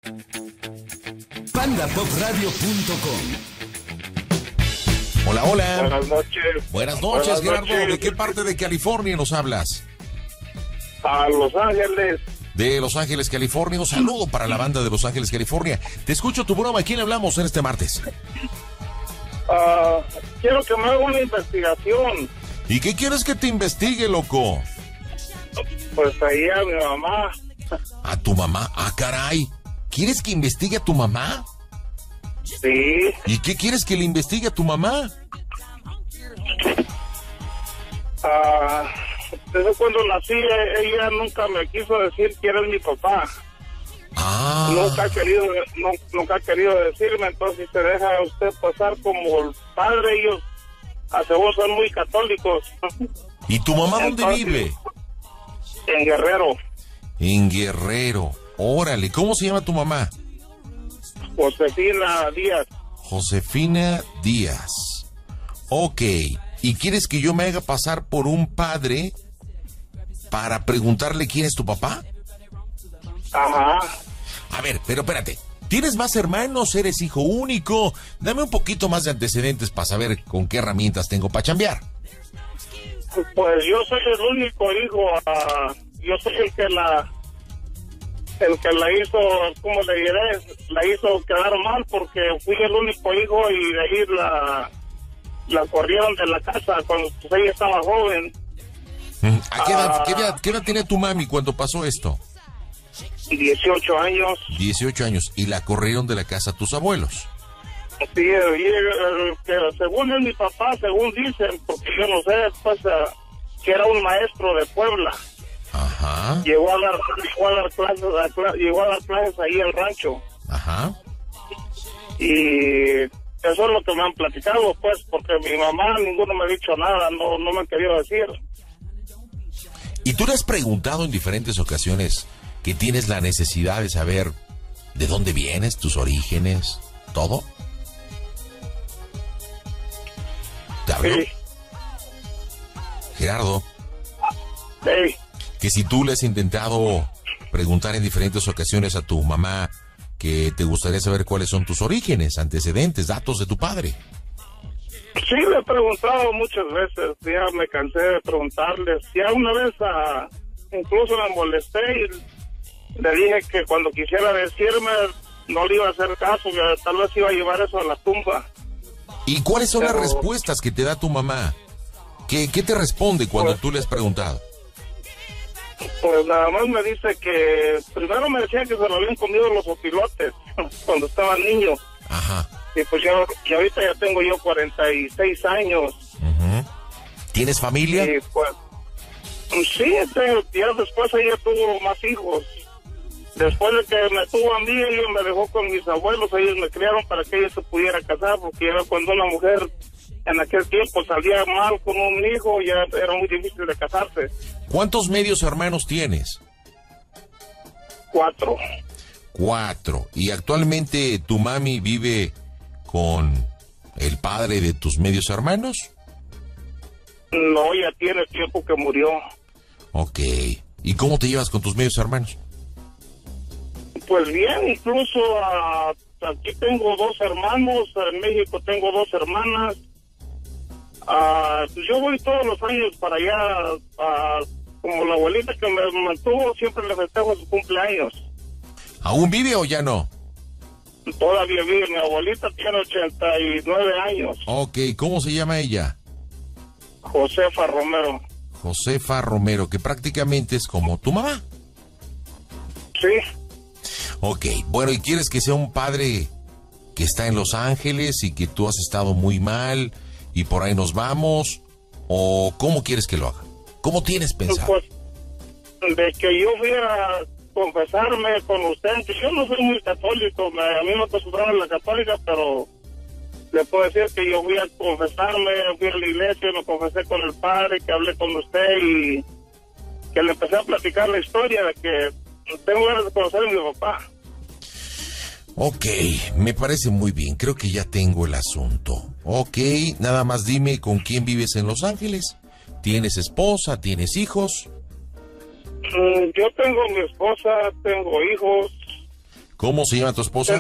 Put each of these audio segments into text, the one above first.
PandaPopRadio.com. Hola, hola. Buenas noches. Buenas noches, Gerardo. ¿De qué parte de California nos hablas? A Los Ángeles. De Los Ángeles, California. Un saludo para la banda de Los Ángeles, California. Te escucho tu broma. ¿A quién hablamos en este martes? Quiero que me haga una investigación. ¿Y qué quieres que te investigue, loco? Pues ahí a mi mamá. ¿A tu mamá? Ah, caray. ¿Quieres que investigue a tu mamá? Sí. ¿Y qué quieres que le investigue a tu mamá? Desde cuando nací, ella nunca me quiso decir quién es mi papá. Nunca ha querido decirme, entonces se deja usted pasar como el padre. Ellos a según son muy católicos. ¿Y tu mamá dónde vive? En Guerrero. En Guerrero. Órale, ¿cómo se llama tu mamá? Josefina Díaz. Josefina Díaz. Ok. ¿Y quieres que yo me haga pasar por un padre para preguntarle quién es tu papá? Ajá. A ver, pero espérate. ¿Tienes más hermanos? ¿Eres hijo único? Dame un poquito más de antecedentes para saber con qué herramientas tengo para chambear. Pues yo soy el único hijo. Yo soy el que la hizo, ¿cómo le diré? La hizo quedar mal porque fui el único hijo y de ahí la corrieron de la casa cuando ella estaba joven. ¿A qué edad tiene tu mami cuando pasó esto? 18 años. 18 años. ¿Y la corrieron de la casa tus abuelos? Sí, que según es mi papá, según dicen, porque yo no sé, pues, que era un maestro de Puebla. Ajá. Llegó a dar clases ahí al rancho. Ajá. Y eso es lo que me han platicado, pues, porque mi mamá, ninguno me ha dicho nada, no me han querido decir. ¿Y tú le has preguntado en diferentes ocasiones que tienes la necesidad de saber de dónde vienes, tus orígenes, todo? ¿Te hablo? Sí. Gerardo. Sí. Que si tú le has intentado preguntar en diferentes ocasiones a tu mamá que te gustaría saber cuáles son tus orígenes, antecedentes, datos de tu padre. Sí, le he preguntado muchas veces, ya me cansé de preguntarles. Ya una vez incluso me molesté y le dije que cuando quisiera decirme no le iba a hacer caso, que tal vez iba a llevar eso a la tumba. ¿Y cuáles son las respuestas que te da tu mamá? ¿Qué te responde cuando tú le has preguntado? Pues nada más me dice que primero me decía que se lo habían comido los opilotes cuando estaba niño. Ajá. Y pues yo, que ahorita ya tengo yo 46 años. Uh-huh. ¿Tienes familia? Y pues, sí, ya después ella tuvo más hijos. Después de que me tuvo a mí, ella me dejó con mis abuelos, ellos me criaron para que ella se pudiera casar, porque era cuando una mujer en aquel tiempo salía mal con un hijo, ya era muy difícil de casarse. ¿Cuántos medios hermanos tienes? 4. 4. ¿Y actualmente tu mami vive con el padre de tus medios hermanos? No, ya tiene tiempo que murió. Ok. ¿Y cómo te llevas con tus medios hermanos? Pues bien, incluso aquí tengo 2 hermanos, en México tengo 2 hermanas. Yo voy todos los años para allá, como la abuelita que me mantuvo, siempre le festejo su cumpleaños. ¿Aún vive o ya no? Todavía vive, mi abuelita tiene 89 años. Ok, ¿cómo se llama ella? Josefa Romero. Josefa Romero, que prácticamente es como tu mamá. Sí. Ok, bueno, ¿y quieres que sea un padre que está en Los Ángeles y que tú has estado muy mal y por ahí nos vamos? ¿O cómo quieres que lo haga? ¿Cómo tienes pensado? Pues, de que yo fui a confesarme con usted, que yo no soy muy católico, a mí me acostumbraron a la católica, pero le puedo decir que yo fui a confesarme, fui a la iglesia, me confesé con el padre, que hablé con usted y que le empecé a platicar la historia de que tengo ganas de conocer a mi papá. Ok, me parece muy bien, creo que ya tengo el asunto. Ok, nada más dime con quién vives en Los Ángeles. ¿Tienes esposa? ¿Tienes hijos? Yo tengo mi esposa, tengo hijos. ¿Cómo se llama tu esposa?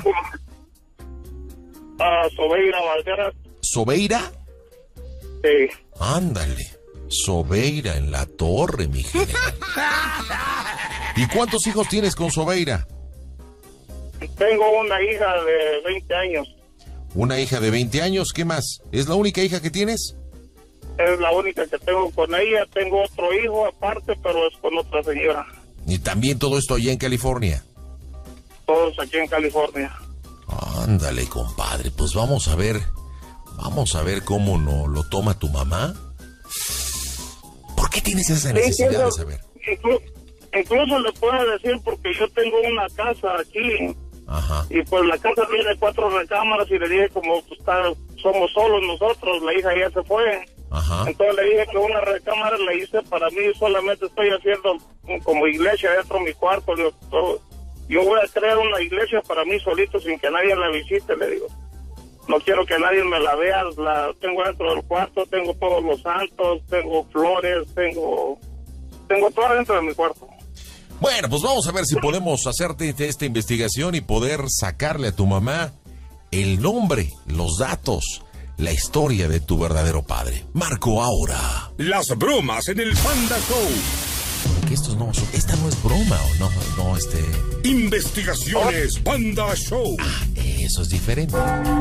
Sobeira Valderas. ¿Sobeira? Sí. Ándale, Sobeira en la torre, mi general. ¿Y cuántos hijos tienes con Sobeira? Tengo una hija de 20 años. Una hija de 20 años, ¿qué más? ¿Es la única hija que tienes? Es la única que tengo con ella. Tengo otro hijo aparte, pero es con otra señora. Y también todo esto allá en California. Todos aquí en California. Ándale, compadre, pues vamos a ver cómo no lo toma tu mamá. ¿Por qué tienes esa necesidad de saber? Incluso le puedo decir porque yo tengo una casa aquí. Ajá. Y pues la casa tiene 4 recámaras y le dije como pues, somos solos nosotros, la hija ya se fue. Ajá. Entonces le dije que una recámara la hice para mí, solamente estoy haciendo como iglesia dentro de mi cuarto. Yo voy a crear una iglesia para mí solito sin que nadie la visite, le digo. No quiero que nadie me la vea, la tengo dentro del cuarto, tengo todos los santos, tengo flores, tengo todo dentro de mi cuarto. Bueno, pues vamos a ver si podemos hacerte esta investigación y poder sacarle a tu mamá el nombre, los datos, la historia de tu verdadero padre. Marco ahora. Las bromas en el Panda Show. Que esta no es broma, ¿o no, Investigaciones Panda Show. Ah, eso es diferente.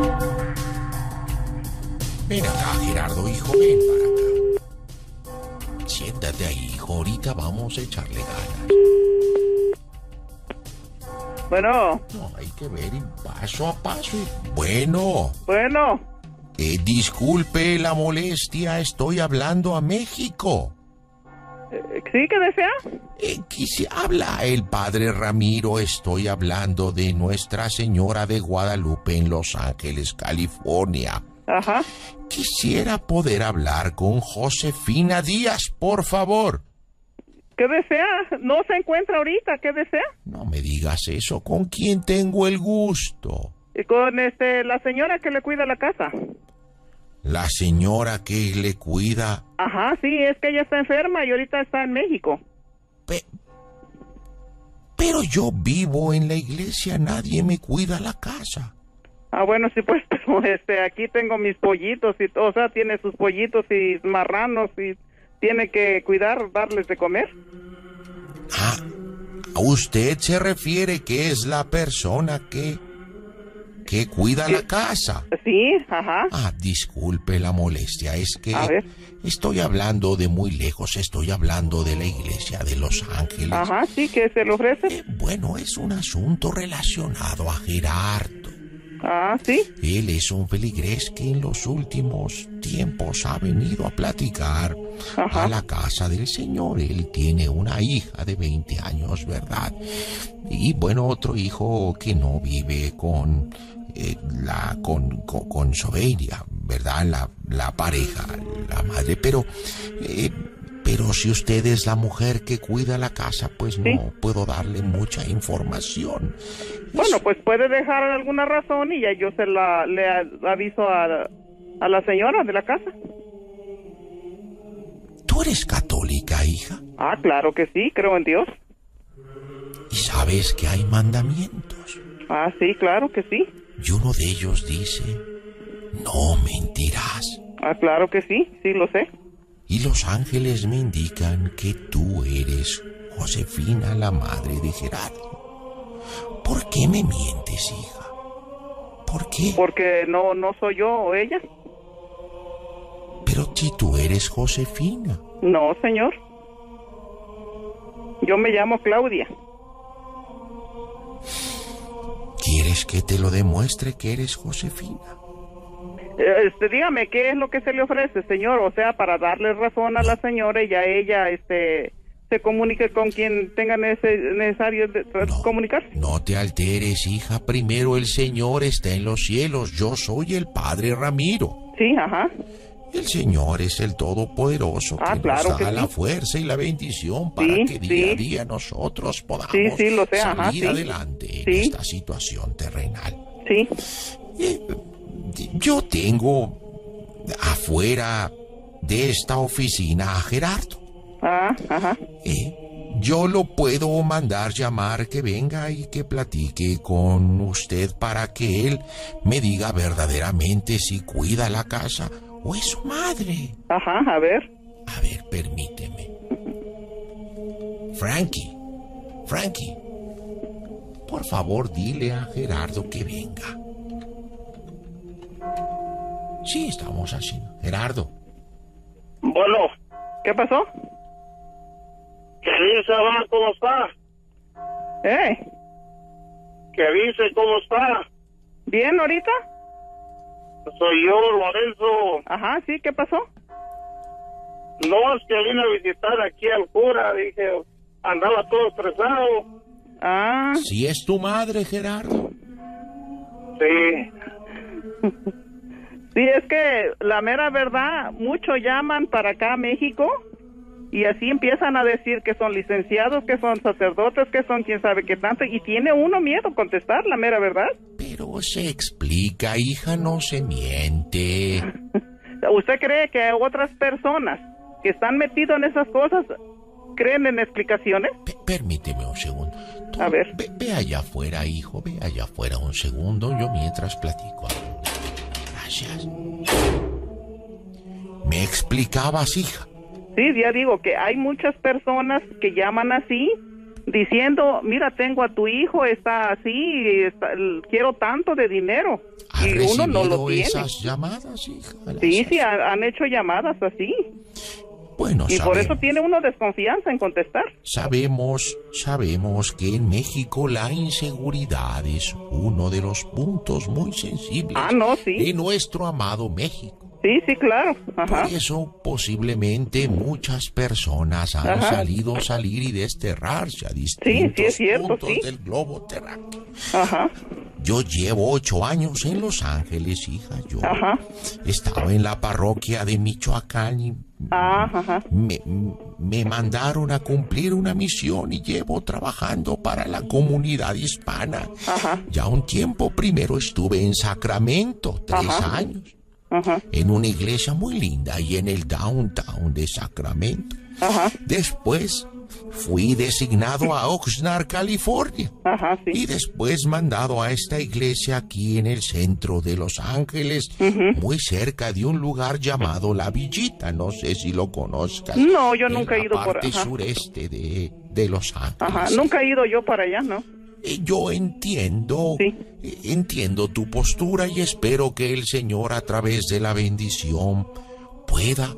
Ven acá, Gerardo, hijo, ven para acá. Siéntate ahí, hijo, ahorita vamos a echarle ganas. Bueno. No, hay que ver paso a paso. Bueno. Bueno. Disculpe la molestia, estoy hablando a México. ¿Sí, qué desea? Habla el padre Ramiro, estoy hablando de Nuestra Señora de Guadalupe en Los Ángeles, California. Ajá. Quisiera poder hablar con Josefina Díaz, por favor. ¿Qué desea? No se encuentra ahorita, ¿qué desea? No me digas eso, ¿con quién tengo el gusto? Con la señora que le cuida la casa. La señora que le cuida. Ajá, sí, es que ella está enferma y ahorita está en México. Pero yo vivo en la iglesia, nadie me cuida la casa. Ah, bueno, sí, pues, pero aquí tengo mis pollitos y, o sea, tiene sus pollitos y marranos y tiene que cuidar, darles de comer. Ah, ¿usted se refiere que es la persona que cuida la casa? Sí, ajá. Ah, disculpe la molestia, es que a ver. Estoy hablando de muy lejos, estoy hablando de la iglesia de Los Ángeles. Ajá, sí, ¿qué se le ofrece? Bueno, es un asunto relacionado a Gerardo. Ah, sí. Él es un feligrés que en los últimos tiempos ha venido a platicar a la casa del Señor. Él tiene una hija de 20 años, ¿verdad? Y bueno, otro hijo que no vive con Sobeira, ¿verdad? La pareja, la madre, pero si usted es la mujer que cuida la casa, pues no, ¿sí?, puedo darle mucha información. Bueno, pues puede dejar alguna razón y ya yo le aviso a la señora de la casa. ¿Tú eres católica, hija? Ah, claro que sí, creo en Dios. ¿Y sabes que hay mandamientos? Ah, sí, claro que sí. Y uno de ellos dice, no mentirás. Ah, claro que sí, sí lo sé. Y los ángeles me indican que tú eres Josefina, la madre de Gerardo. ¿Por qué me mientes, hija? ¿Por qué? Porque no soy yo o ella. Pero si tú eres Josefina. No, señor. Yo me llamo Claudia. ¿Quieres que te lo demuestre que eres Josefina? Dígame, ¿qué es lo que se le ofrece, señor? O sea, para darle razón a la señora y ya ella, se comunique con quien tenga necesario comunicarse. No te alteres, hija. Primero el Señor está en los cielos. Yo soy el Padre Ramiro. Sí, ajá. El Señor es el Todopoderoso que claro nos da que la sí. fuerza y la bendición para que día a día nosotros podamos lo sé, salir adelante en esta situación terrenal. Sí. Yo tengo afuera de esta oficina a Gerardo. Ajá. yo lo puedo mandar llamar que venga y que platique con usted para que él me diga verdaderamente si cuida la casa o es su madre. Ajá, a ver. A ver, permíteme. Frankie, por favor dile a Gerardo que venga. Sí, estamos haciendo. Gerardo. Bueno, ¿Qué pasó? ¿qué dice, va? ¿Cómo está? ¿Qué dice? ¿Cómo está? ¿Bien ahorita? Soy yo, Lorenzo. Ajá, sí, ¿qué pasó? No, es que vine a visitar aquí al cura, dije, andaba todo estresado. Ah, ¿Sí es tu madre, Gerardo? Sí. sí, es que la mera verdad, muchos llaman para acá a México y así empiezan a decir que son licenciados, que son sacerdotes, que son quién sabe qué tanto, y tiene uno miedo contestar la mera verdad. Pero se explica, hija, no se miente. ¿Usted cree que otras personas que están metidos en esas cosas creen en explicaciones? Permíteme un segundo. Tú A ver. Ve allá afuera, hijo, ve allá afuera un segundo, yo mientras platico. Gracias. ¿Me explicabas, hija? Sí, ya digo que hay muchas personas que llaman así, diciendo, mira, tengo a tu hijo, está así, quiero tanto de dinero. ¿Has Y uno no lo recibido tiene. esas llamadas, hija? Sí, sí, han hecho llamadas así. Bueno, Y por eso tiene uno desconfianza en contestar. Sabemos que en México la inseguridad es uno de los puntos muy sensibles Ah, no, sí. de nuestro amado México. Sí, sí, claro. Ajá. Por eso posiblemente muchas personas han salir y desterrarse a distintos sí, es cierto, puntos sí. del globo terráqueo. Ajá. Yo llevo 8 años en Los Ángeles, hija. Yo Ajá. estaba en la parroquia de Michoacán y Ajá. me mandaron a cumplir una misión y llevo trabajando para la comunidad hispana. Ajá. Ya un tiempo. Primero estuve en Sacramento, 3 Ajá. años, Ajá. en una iglesia muy linda y en el downtown de Sacramento. Ajá. Después fui designado a Oxnard, California. Ajá, sí. Y después mandado a esta iglesia aquí en el centro de Los Ángeles, muy cerca de un lugar llamado La Villita. No sé si lo conozcas. No, yo nunca he ido por parte ajá. sureste de Los Ángeles. Ajá, nunca he ido yo para allá, ¿no? Yo entiendo, Sí. entiendo tu postura y espero que el Señor a través de la bendición pueda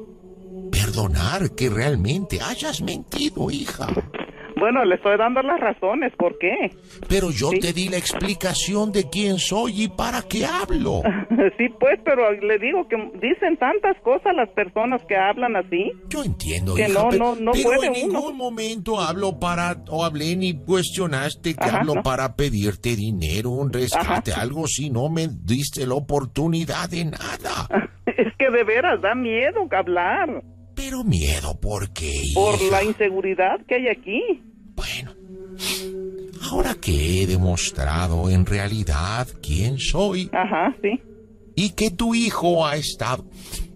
perdonar que realmente hayas mentido, hija. Bueno, le estoy dando las razones, ¿por qué? Pero yo Sí. te di la explicación de quién soy y para qué hablo. Sí, pues, pero le digo que dicen tantas cosas las personas que hablan así. Yo entiendo, Que hija, no, pero, no pero puede en uno. ningún momento hablé ni cuestionaste que Ajá, hablo no. para pedirte dinero, un rescate, algo si no me diste la oportunidad de nada. Es que de veras da miedo hablar Pero miedo, ¿por qué, hija? por la inseguridad que hay aquí. Bueno, ahora que he demostrado en realidad quién soy Ajá, sí. y que tu hijo ha estado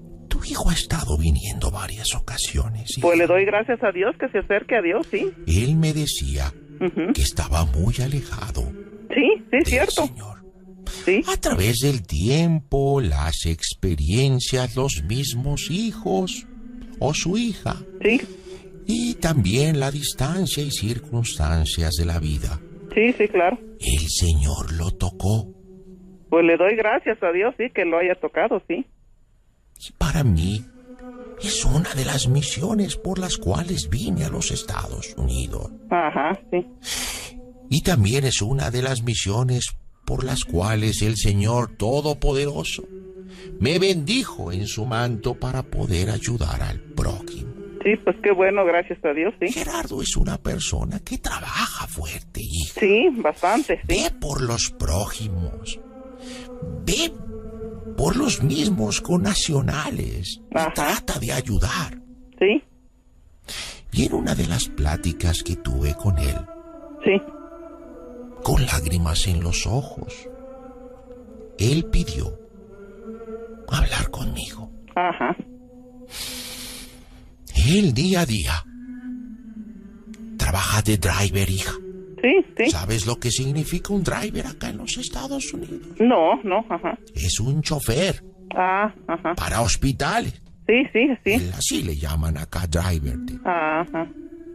viniendo varias ocasiones. Pues hija. le doy gracias a Dios que se acerque a Dios, sí. Él me decía Ujú. que estaba muy alejado Sí, sí, del es cierto. Señor. Sí, A través del tiempo, las experiencias, los mismos hijos o su hija sí, y también la distancia y circunstancias de la vida. sí, sí, claro. El Señor lo tocó. Pues le doy gracias a Dios, sí, que lo haya tocado, sí. Y para mí es una de las misiones por las cuales vine a los Estados Unidos. Ajá, sí. Y también es una de las misiones por las cuales el Señor Todopoderoso me bendijo en su manto para poder ayudar al prójimo. Sí, pues qué bueno, gracias a Dios, sí. Gerardo es una persona que trabaja fuerte, hija. Sí, bastante, sí. Ve por los prójimos. Ve por los mismos connacionales. Y Ajá. trata de ayudar. Sí, Y en una de las pláticas que tuve con él, sí. con lágrimas en los ojos, él pidió hablar conmigo. Ajá. Él día a día trabaja de driver, hija. Sí, sí. ¿Sabes lo que significa un driver acá en los Estados Unidos? No, ajá. Es un chofer Ajá. para hospitales. Sí. Así le llaman acá driver. Ajá.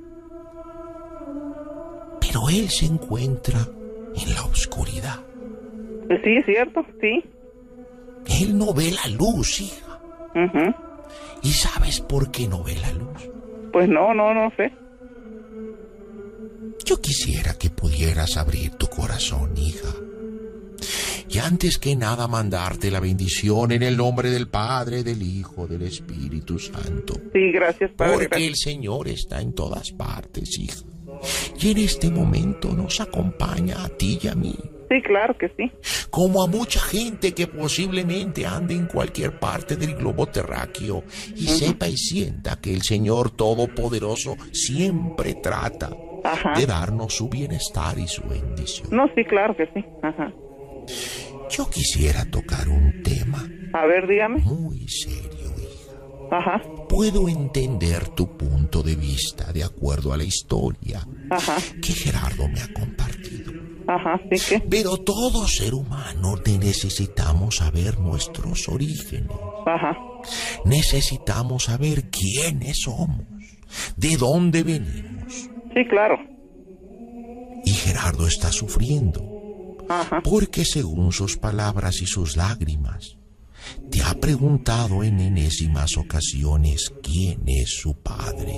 Pero él se encuentra en la oscuridad. Sí, es cierto, sí. Él no ve la luz, hija. Ujú. ¿Y sabes por qué no ve la luz? Pues no sé. Yo quisiera que pudieras abrir tu corazón, hija. Y antes que nada mandarte la bendición en el nombre del Padre, del Hijo, del Espíritu Santo. Sí, gracias, Padre. Porque Gracias. el Señor está en todas partes, hija. Y en este momento nos acompaña a ti y a mí. Sí, claro que sí. Como a mucha gente que posiblemente ande en cualquier parte del globo terráqueo y sepa y sienta que el Señor Todopoderoso siempre trata de darnos su bienestar y su bendición. No, sí, claro que sí. Ajá. Yo quisiera tocar un tema A ver, dígame. muy serio, hija. Ajá. Puedo entender tu punto de vista de acuerdo a la historia que Gerardo me ha compartido. Ajá, sí que. Pero todo ser humano necesitamos saber nuestros orígenes. Ajá. Necesitamos saber quiénes somos, de dónde venimos. Sí, claro. Y Gerardo está sufriendo, porque según sus palabras y sus lágrimas, te ha preguntado en enésimas ocasiones quién es su padre.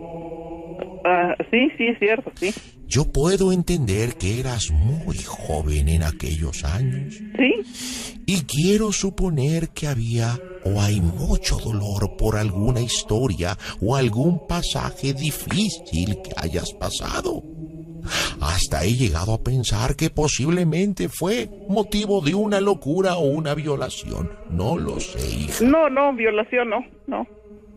Sí, es cierto, sí. Yo puedo entender que eras muy joven en aquellos años. Sí. Y quiero suponer que había o hay mucho dolor por alguna historia o algún pasaje difícil que hayas pasado. Hasta he llegado a pensar que posiblemente fue motivo de una locura o una violación. No lo sé, hija. No, violación no.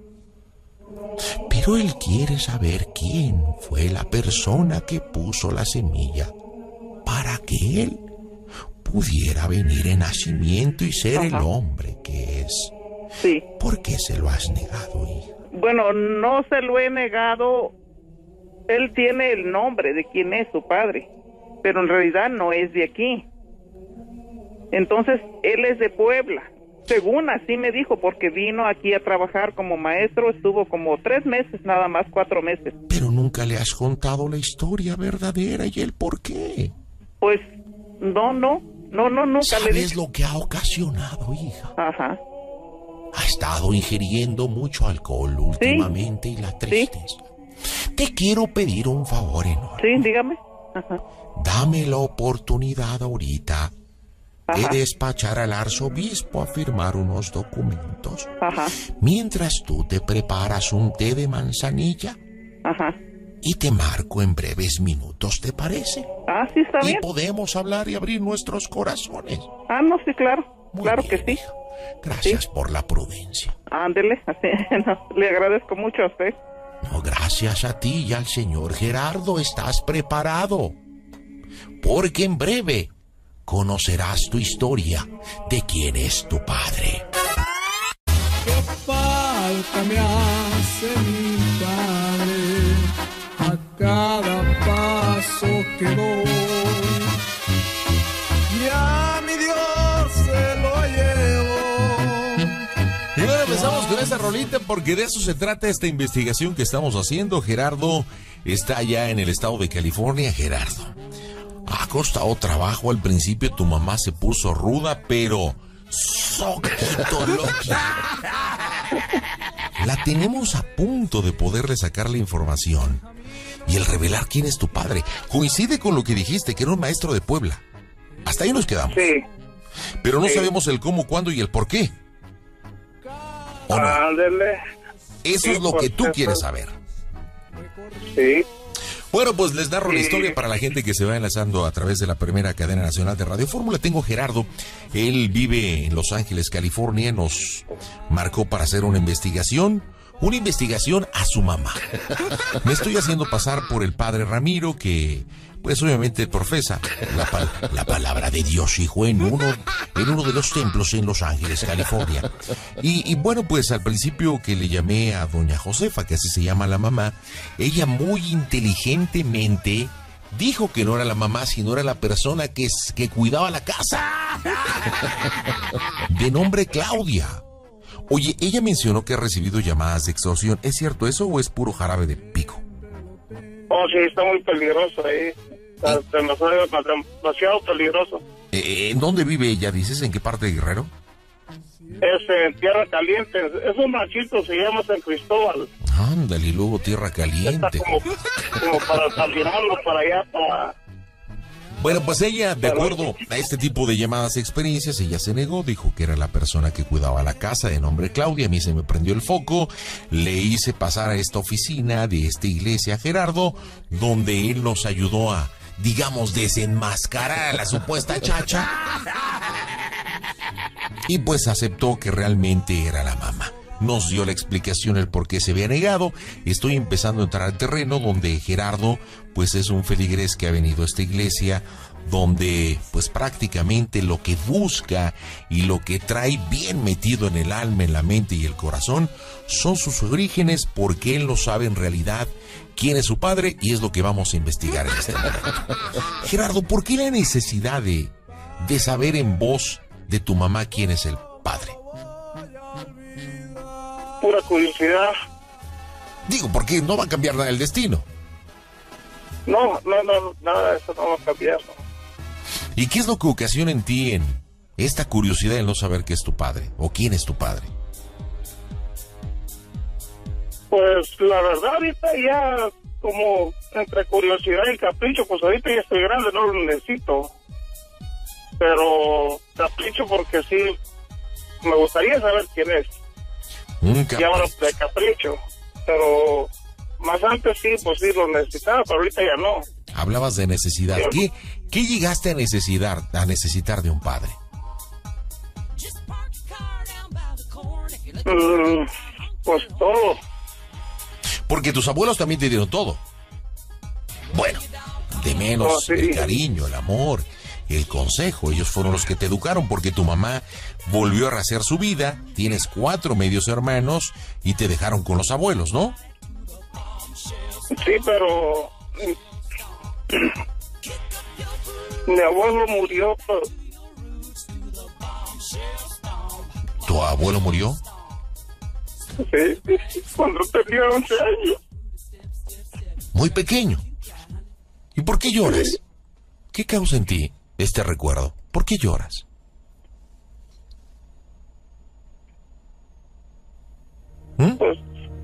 Pero él quiere saber quién fue la persona que puso la semilla para que él pudiera venir en nacimiento y ser el hombre que es. Sí. ¿Por qué se lo has negado, hija? Bueno, no se lo he negado. Él tiene el nombre de quién es su padre, pero en realidad no es de aquí. Entonces, él es de Puebla. Según así me dijo, porque vino aquí a trabajar como maestro, estuvo como 3 meses, nada más 4 meses. Pero nunca le has contado la historia verdadera y el por qué. Pues, no, nunca le ¿Sabes dije. lo que ha ocasionado, hija? Ajá. Ha estado ingiriendo mucho alcohol últimamente y la tristeza. Te quiero pedir un favor enorme. Sí, dígame. Ajá. Dame la oportunidad ahorita de despachar al arzobispo a firmar unos documentos. Mientras tú te preparas un té de manzanilla. Y te marco en breves minutos, ¿te parece? Sí, está bien. Y podemos hablar y abrir nuestros corazones. No, sí, claro. Muy claro bien, que sí. hija. Gracias por la prudencia. Ándele, así, le agradezco mucho a usted. No, gracias a ti y al señor Gerardo, estás preparado. Porque en breve conocerás tu historia de quién es tu padre. Qué falta me hace mi padre a cada paso que doy. Ya mi Dios se lo llevó. Y bueno, empezamos con esta rolita porque de eso se trata esta investigación que estamos haciendo. Gerardo está allá en el estado de California. Gerardo, ha costado trabajo al principio, tu mamá se puso ruda, pero soquito loca. La tenemos a punto de poderle sacar la información y el revelar quién es tu padre. Coincide con lo que dijiste, que era un maestro de Puebla. Hasta ahí nos quedamos. Sí. Pero no sabemos el cómo, cuándo y el por qué. ¿O no? Ándele. Eso es lo que tú quieres saber. Sí. Bueno, pues les narro la historia para la gente que se va enlazando a través de la primera cadena nacional de Radio Fórmula. Tengo a Gerardo, él vive en Los Ángeles, California, nos marcó para hacer una investigación a su mamá. Me estoy haciendo pasar por el padre Ramiro, que pues obviamente profesa la palabra de Dios, hijo, en uno de los templos en Los Ángeles, California. Y bueno, pues al principio que le llamé a doña Josefa, que así se llama la mamá, ella muy inteligentemente dijo que no era la mamá, sino era la persona que cuidaba la casa, de nombre Claudia. Oye, ella mencionó que ha recibido llamadas de extorsión. ¿Es cierto eso o es puro jarabe de pico? Oh, sí, está muy peligroso ahí. Está demasiado peligroso. ¿En dónde vive ella, dices? ¿En qué parte de Guerrero? Es en Tierra Caliente. Es un ranchito, se llama San Cristóbal. Ándale, y luego Tierra Caliente. Está como para Salirano, para allá, para... Bueno, pues ella, de acuerdo a este tipo de llamadas y experiencias, ella se negó, dijo que era la persona que cuidaba la casa, de nombre Claudia. A mí se me prendió el foco, le hice pasar a esta oficina de esta iglesia a Gerardo, donde él nos ayudó a, digamos, desenmascarar a la supuesta chacha. Y pues aceptó que realmente era la mamá. Nos dio la explicación el por qué se había negado. Estoy empezando a entrar al terreno donde Gerardo pues es un feligrés que ha venido a esta iglesia, donde pues prácticamente lo que busca y lo que trae bien metido en el alma, en la mente y el corazón son sus orígenes, porque él no sabe en realidad quién es su padre, y es lo que vamos a investigar en este momento. Gerardo, ¿por qué la necesidad de saber en voz de tu mamá quién es el padre? Pura curiosidad. Digo, porque no va a cambiar nada el destino. No, nada de eso no va a cambiar. No. ¿Y qué es lo que ocasiona en ti en esta curiosidad de no saber qué es tu padre o quién es tu padre? Pues la verdad, ahorita ya como entre curiosidad y capricho, pues ahorita ya estoy grande, no lo necesito. Pero capricho porque sí, me gustaría saber quién es. Y ahora de capricho, pero más antes sí, pues sí lo necesitaba, pero ahorita ya no. Hablabas de necesidad. ¿Qué llegaste a necesitar de un padre? Pues todo. Porque tus abuelos también te dieron todo. Bueno, de menos sí. El cariño, el amor, el consejo. Ellos fueron los que te educaron, porque tu mamá volvió a rehacer su vida. Tienes 4 medios hermanos y te dejaron con los abuelos, ¿no? Sí, pero mi abuelo murió. ¿Tu abuelo murió? Sí, cuando tenía 11 años. Muy pequeño. ¿Y por qué lloras? ¿Qué causa en ti este recuerdo? ¿Por qué lloras? Pues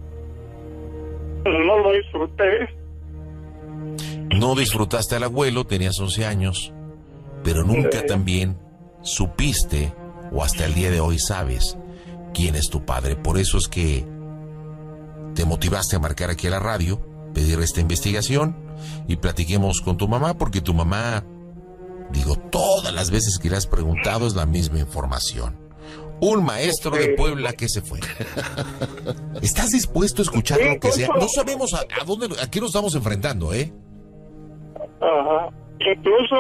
no lo disfruté. No disfrutaste al abuelo, tenías 11 años, pero nunca también supiste, o hasta el día de hoy sabes, quién es tu padre. Por eso es que te motivaste a marcar aquí a la radio, pedir esta investigación y platiquemos con tu mamá, porque tu mamá, digo, todas las veces que le has preguntado es la misma información. Un maestro de Puebla que se fue. ¿Estás dispuesto a escuchar lo que sea? No sabemos a qué nos estamos enfrentando, ¿eh? Ajá. Incluso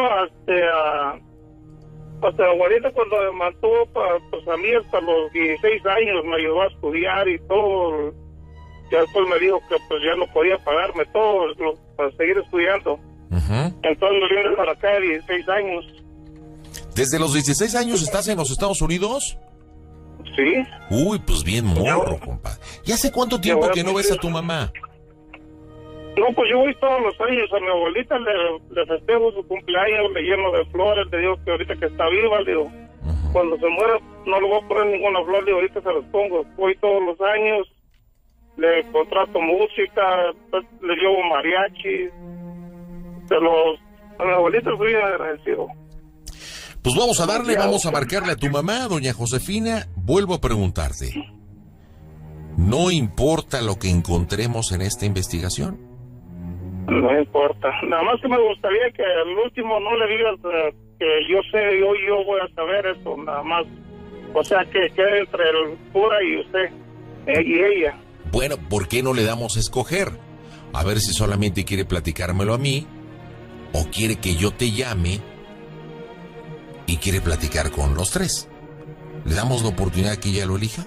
hasta la abuelita, cuando me mantuvo pues a mí hasta los 16 años, me ayudó a estudiar y todo. Ya después me dijo que pues ya no podía pagarme todo para seguir estudiando. Entonces me vine para acá de 16 años. ¿Desde los 16 años estás en los Estados Unidos? Sí. Uy, pues bien morro, compadre. ¿Y hace cuánto tiempo que no ves a tu mamá? No, pues yo voy todos los años. A mi abuelita le festejo su cumpleaños, le lleno de flores, le digo que ahorita que está viva, le digo, cuando se muera no le voy a poner ninguna flor, le digo, ahorita se las pongo. Voy todos los años, le contrato música, le llevo mariachi, a mi abuelita soy bien agradecido. Pues vamos a darle, vamos a marcarle a tu mamá, doña Josefina. Vuelvo a preguntarte, ¿no importa lo que encontremos en esta investigación? No importa, nada más que me gustaría que al último no le digas que yo sé, yo voy a saber eso, nada más. O sea, que quede entre el cura y usted, y ella. Bueno, ¿por qué no le damos a escoger? A ver si solamente quiere platicármelo a mí, ¿O quiere que yo te llame y quiere platicar con los tres? ¿Le damos la oportunidad que ella lo elija?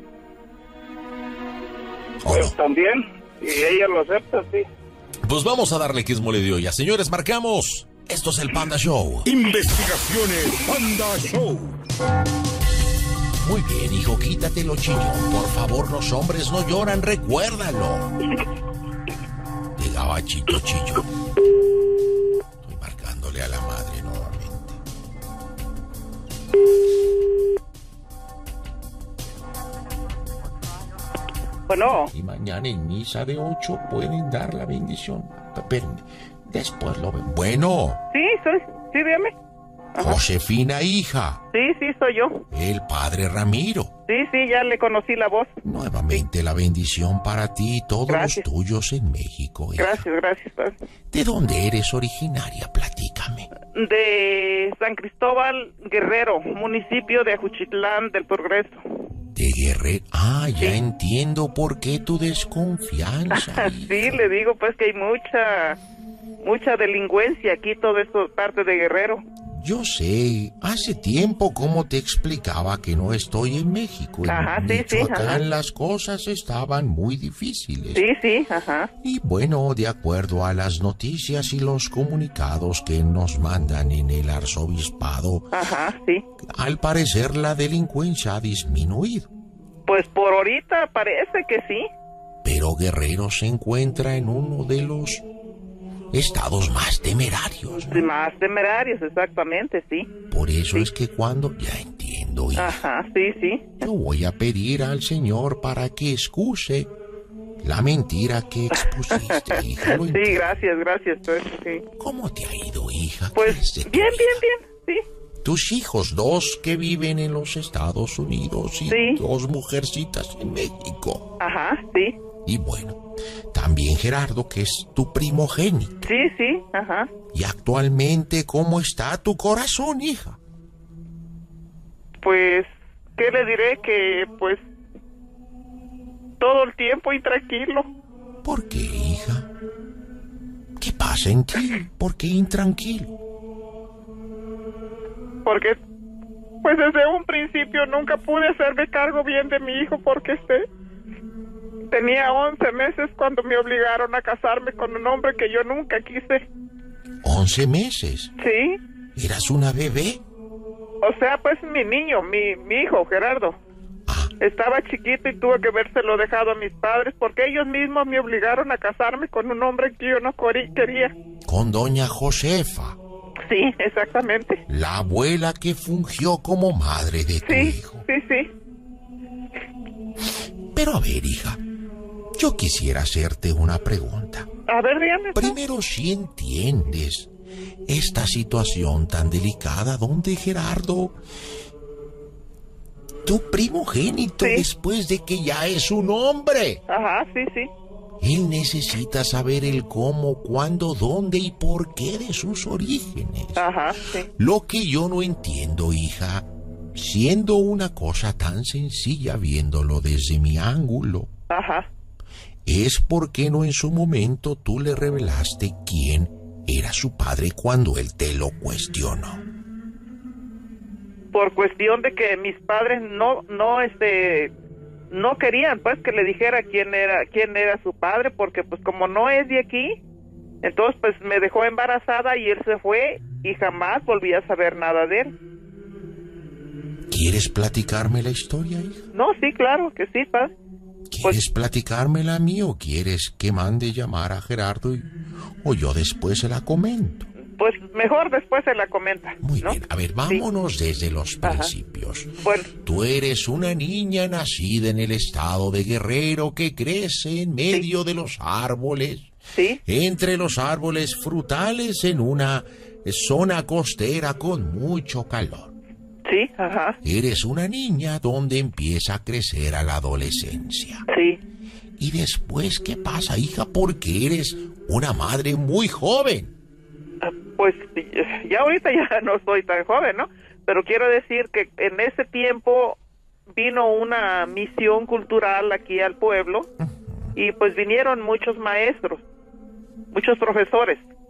¿O Pues no? también, y ella lo acepta, sí. Pues vamos a darle que es mole de olla. Señores, marcamos. Esto es el Panda Show. Investigaciones Panda Show. Muy bien, hijo, quítatelo, chillón. Por favor, los hombres no lloran, recuérdalo. De gabachito, chillón. Estoy marcándole a la madre nuevamente. Bueno, Y mañana en misa de 8 pueden dar la bendición. Pero después lo ven. Bueno, sí, dígame. Josefina, hija. Sí, soy yo. El padre Ramiro. Sí, ya le conocí la voz. Nuevamente la bendición para ti y todos Gracias. los tuyos en México, hija. Gracias, padre. ¿De dónde eres originaria? Platícame. De San Cristóbal Guerrero, municipio de Ajuchitlán del Progreso. De Guerrero. Ah, ya entiendo por qué tu desconfianza. Sí, hija. le digo pues que hay mucha delincuencia aquí, todo esto parte de Guerrero. Yo sé, hace tiempo como te explicaba que no estoy en México. En Ajá, sí, Michoacán ajá. las cosas estaban muy difíciles. Sí, ajá. Y bueno, de acuerdo a las noticias y los comunicados que nos mandan en el arzobispado, Ajá, sí. al parecer la delincuencia ha disminuido. Pues por ahorita parece que sí. Pero Guerrero se encuentra en uno de los estados más temerarios, ¿no? Más temerarios, exactamente, sí. Por eso es que cuando... Ya entiendo, hija. Ajá, sí. Yo voy a pedir al Señor para que excuse la mentira que expusiste, hija. Lo Sí, entiendo. gracias, pues, sí. ¿Cómo te ha ido, hija? Pues ¿Qué es de tu bien, hija? sí. Tus hijos, 2 que viven en los Estados Unidos y Sí. 2 mujercitas en México. Ajá, sí. Y bueno, también Gerardo, que es tu primogénito. Sí, ajá. Y actualmente, ¿cómo está tu corazón, hija? Pues, ¿qué le diré? Que, pues, todo el tiempo intranquilo. ¿Por qué, hija? ¿Qué pasa en ti? ¿Por qué intranquilo? Porque, pues, desde un principio nunca pude hacerme cargo bien de mi hijo porque, tenía 11 meses cuando me obligaron a casarme con un hombre que yo nunca quise. 11 meses. Sí. ¿Eras una bebé? O sea, pues, mi niño, mi hijo, Gerardo. Ah, Estaba chiquito y tuve que habérselo dejado a mis padres porque ellos mismos me obligaron a casarme con un hombre que yo no quería. con doña Josefa, Sí, exactamente. la abuela que fungió como madre de tu Sí, hijo. sí. Pero a ver, hija, yo quisiera hacerte una pregunta. A ver, dígame. Primero, si entiendes esta situación tan delicada donde Gerardo, tu primogénito, Sí. después de que ya es un hombre, Ajá, sí. él necesita saber el cómo, cuándo, dónde y por qué de sus orígenes. Ajá, sí. Lo que yo no entiendo, hija, siendo una cosa tan sencilla viéndolo desde mi ángulo, Ajá. es por qué no en su momento tú le revelaste quién era su padre cuando él te lo cuestionó. Por cuestión de que mis padres no querían, pues, que le dijera quién era su padre, porque, pues, como no es de aquí, entonces, pues, me dejó embarazada y él se fue y jamás volví a saber nada de él. ¿Quieres platicarme la historia, hija? No, sí, claro que sí, padre. ¿Quieres platicármela a mí o quieres que mande llamar a Gerardo o yo después se la comento? Pues mejor después se la comenta, Muy ¿no? bien, a ver, vámonos desde los Ajá. principios. Bueno, Tú eres una niña nacida en el estado de Guerrero que crece en medio de los árboles, sí, entre los árboles frutales en una zona costera con mucho calor. sí, ajá, Eres una niña donde empieza a crecer a la adolescencia. sí. Y después, ¿qué pasa, hija? Porque eres una madre muy joven. Pues ya ahorita ya no soy tan joven, ¿no? Pero quiero decir que en ese tiempo vino una misión cultural aquí al pueblo y pues vinieron muchos maestros, muchos profesores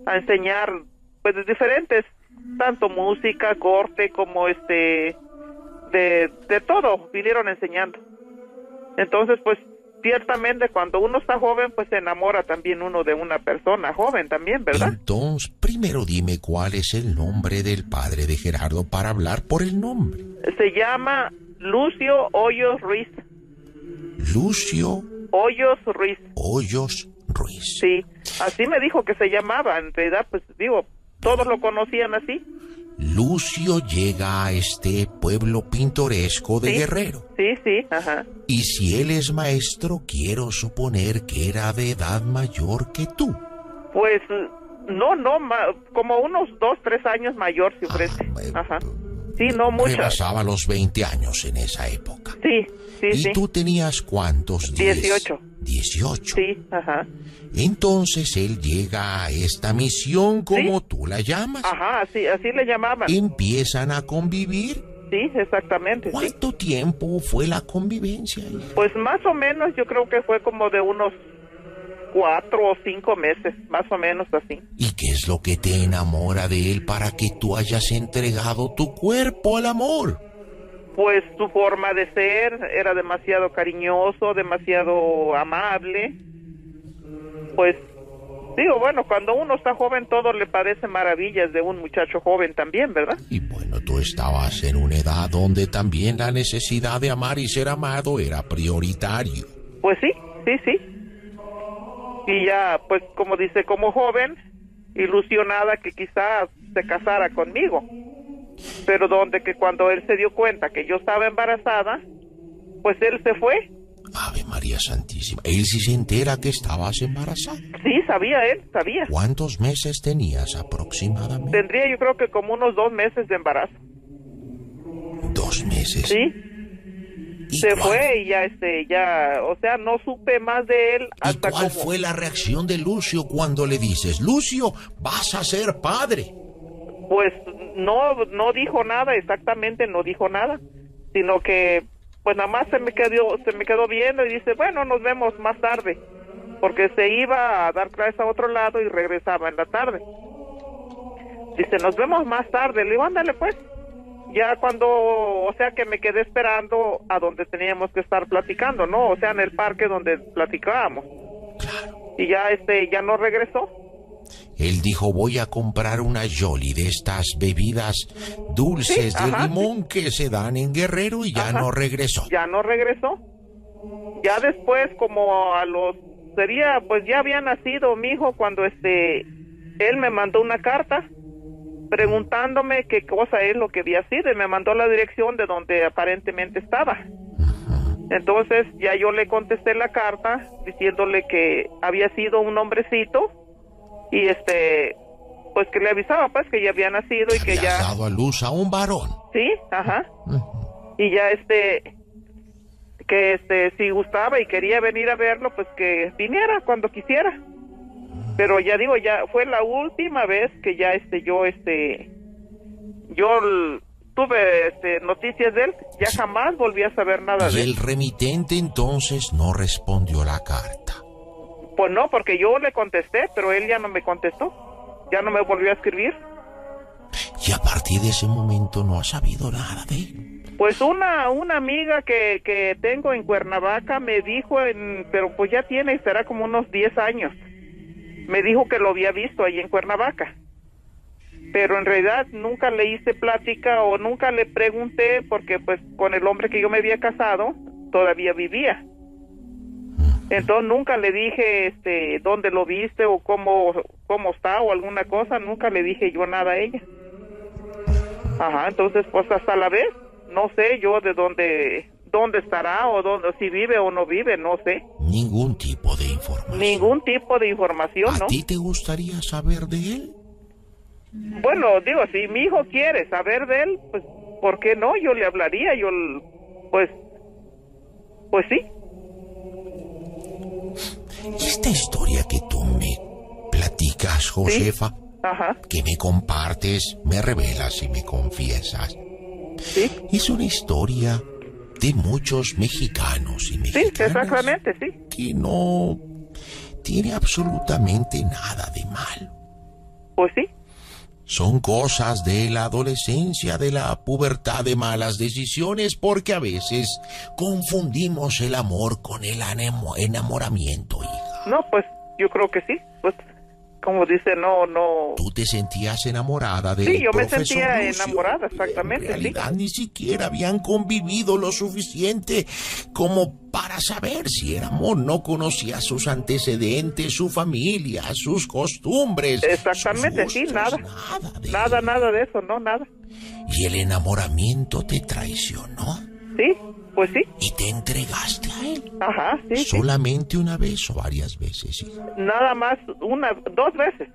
a enseñar, pues, de diferentes, tanto música, corte, como de todo, vinieron enseñando. Entonces, pues, ciertamente cuando uno está joven, pues se enamora también uno de una persona joven también, ¿verdad? Entonces, primero dime cuál es el nombre del padre de Gerardo para hablar por el nombre. Se llama Lucio Hoyos Ruiz. Lucio Hoyos Ruiz. Hoyos Ruiz. Sí, así me dijo que se llamaba, en realidad, pues digo, todos lo conocían así. Lucio llega a este pueblo pintoresco de Sí, Guerrero. Sí, ajá. Y si él es maestro, quiero suponer que era de edad mayor que tú. Pues, no, como unos 2, 3 años mayor se ofrece. Ajá. Sí, no mucho. Rebasaba los 20 años en esa época. Sí, ¿Y sí. tú tenías cuántos? 18. 18. Sí, ajá. Entonces él llega a esta misión, como tú la llamas. Ajá, así le llamaban. Empiezan a convivir. Sí, exactamente. ¿Cuánto tiempo fue la convivencia? Pues más o menos yo creo que fue como de unos 4 o 5 meses, más o menos así. ¿Y qué es lo que te enamora de él para que tú hayas entregado tu cuerpo al amor? Pues su forma de ser era demasiado cariñoso, demasiado amable. Pues digo, bueno, cuando uno está joven todo le parece maravillas de un muchacho joven también, ¿verdad? Y bueno, tú estabas en una edad donde también la necesidad de amar y ser amado era prioritario. Pues sí. Y ya, pues como dice, como joven, ilusionada que quizás se casara conmigo. Pero donde que cuando él se dio cuenta que yo estaba embarazada, pues él se fue. Ave María Santísima. Él sí se entera que estabas embarazada. Sí, él sabía. ¿Cuántos meses tenías aproximadamente? Tendría yo creo que como unos 2 meses de embarazo. 2 meses. Sí. Se fue y ya, o sea, no supe más de él hasta ¿Y cuál fue la reacción de Lucio cuando le dices, Lucio, vas a ser padre? Pues no dijo nada, exactamente no dijo nada, sino que pues nada más se me quedó viendo y dice, bueno, nos vemos más tarde, porque se iba a dar clases a otro lado y regresaba en la tarde. Dice, nos vemos más tarde. Le digo, ándale pues. Ya cuando, o sea, que me quedé esperando a donde teníamos que estar platicando, ¿no? O sea, en el parque donde platicábamos. Claro. Y ya no regresó. Él dijo, voy a comprar una Yoli de estas bebidas dulces de limón que se dan en Guerrero y ya no regresó. Ya no regresó. Ya después, como pues ya había nacido mi hijo cuando él me mandó una carta preguntándome qué cosa es lo que había sido y me mandó la dirección de donde aparentemente estaba. Entonces ya yo le contesté la carta diciéndole que había sido un hombrecito y pues que le avisaba pues que ya había nacido y que ya dado a luz a un varón. Sí, ajá. Y ya que si gustaba y quería venir a verlo, pues que viniera cuando quisiera. Pero ya digo, ya fue la última vez que ya yo tuve noticias de él, ya jamás volví a saber nada de él. ¿Y el remitente entonces no respondió la carta? Pues no, porque yo le contesté, pero él ya no me contestó, ya no me volvió a escribir. Y a partir de ese momento no has sabido nada de él. Pues una amiga que tengo en Cuernavaca me dijo, pero pues ya será como unos 10 años. Me dijo que lo había visto ahí en Cuernavaca, pero en realidad nunca le hice plática o nunca le pregunté porque pues con el hombre que yo me había casado todavía vivía. Entonces nunca le dije dónde lo viste o cómo está o alguna cosa, nunca le dije yo nada a ella. Ajá, entonces pues hasta la vez no sé yo de dónde estará o si vive o no vive, no sé. Ningún tipo de información. Ningún tipo de información, ¿no? ¿A ti te gustaría saber de él? Bueno, digo, si mi hijo quiere saber de él, pues, ¿por qué no? Yo le hablaría, pues sí. Esta historia que tú me platicas, Josefa, ¿Sí? Ajá. Que me compartes, me revelas y me confiesas, ¿Sí? Es una historia de muchos mexicanos y mexicanas. Sí, exactamente, sí. Que no tiene absolutamente nada de malo. Pues sí. Son cosas de la adolescencia, de la pubertad, de malas decisiones, porque a veces confundimos el amor con el enamoramiento, hija. No, pues yo creo que sí. Pues como dice, no. Tú te sentías enamorada del Sí, yo me profesor sentía Lucio. enamorada, exactamente. En realidad sí. ni siquiera habían convivido lo suficiente como para saber si era amor. No conocía sus antecedentes, su familia, sus costumbres. Exactamente, sus sí, gustos, nada. Nada de eso, no, nada. Y el enamoramiento te traicionó. Sí, pues sí. Y te entregaste a él. Ajá, sí. ¿Solamente una vez o varias veces, hija? Nada más, 2 veces.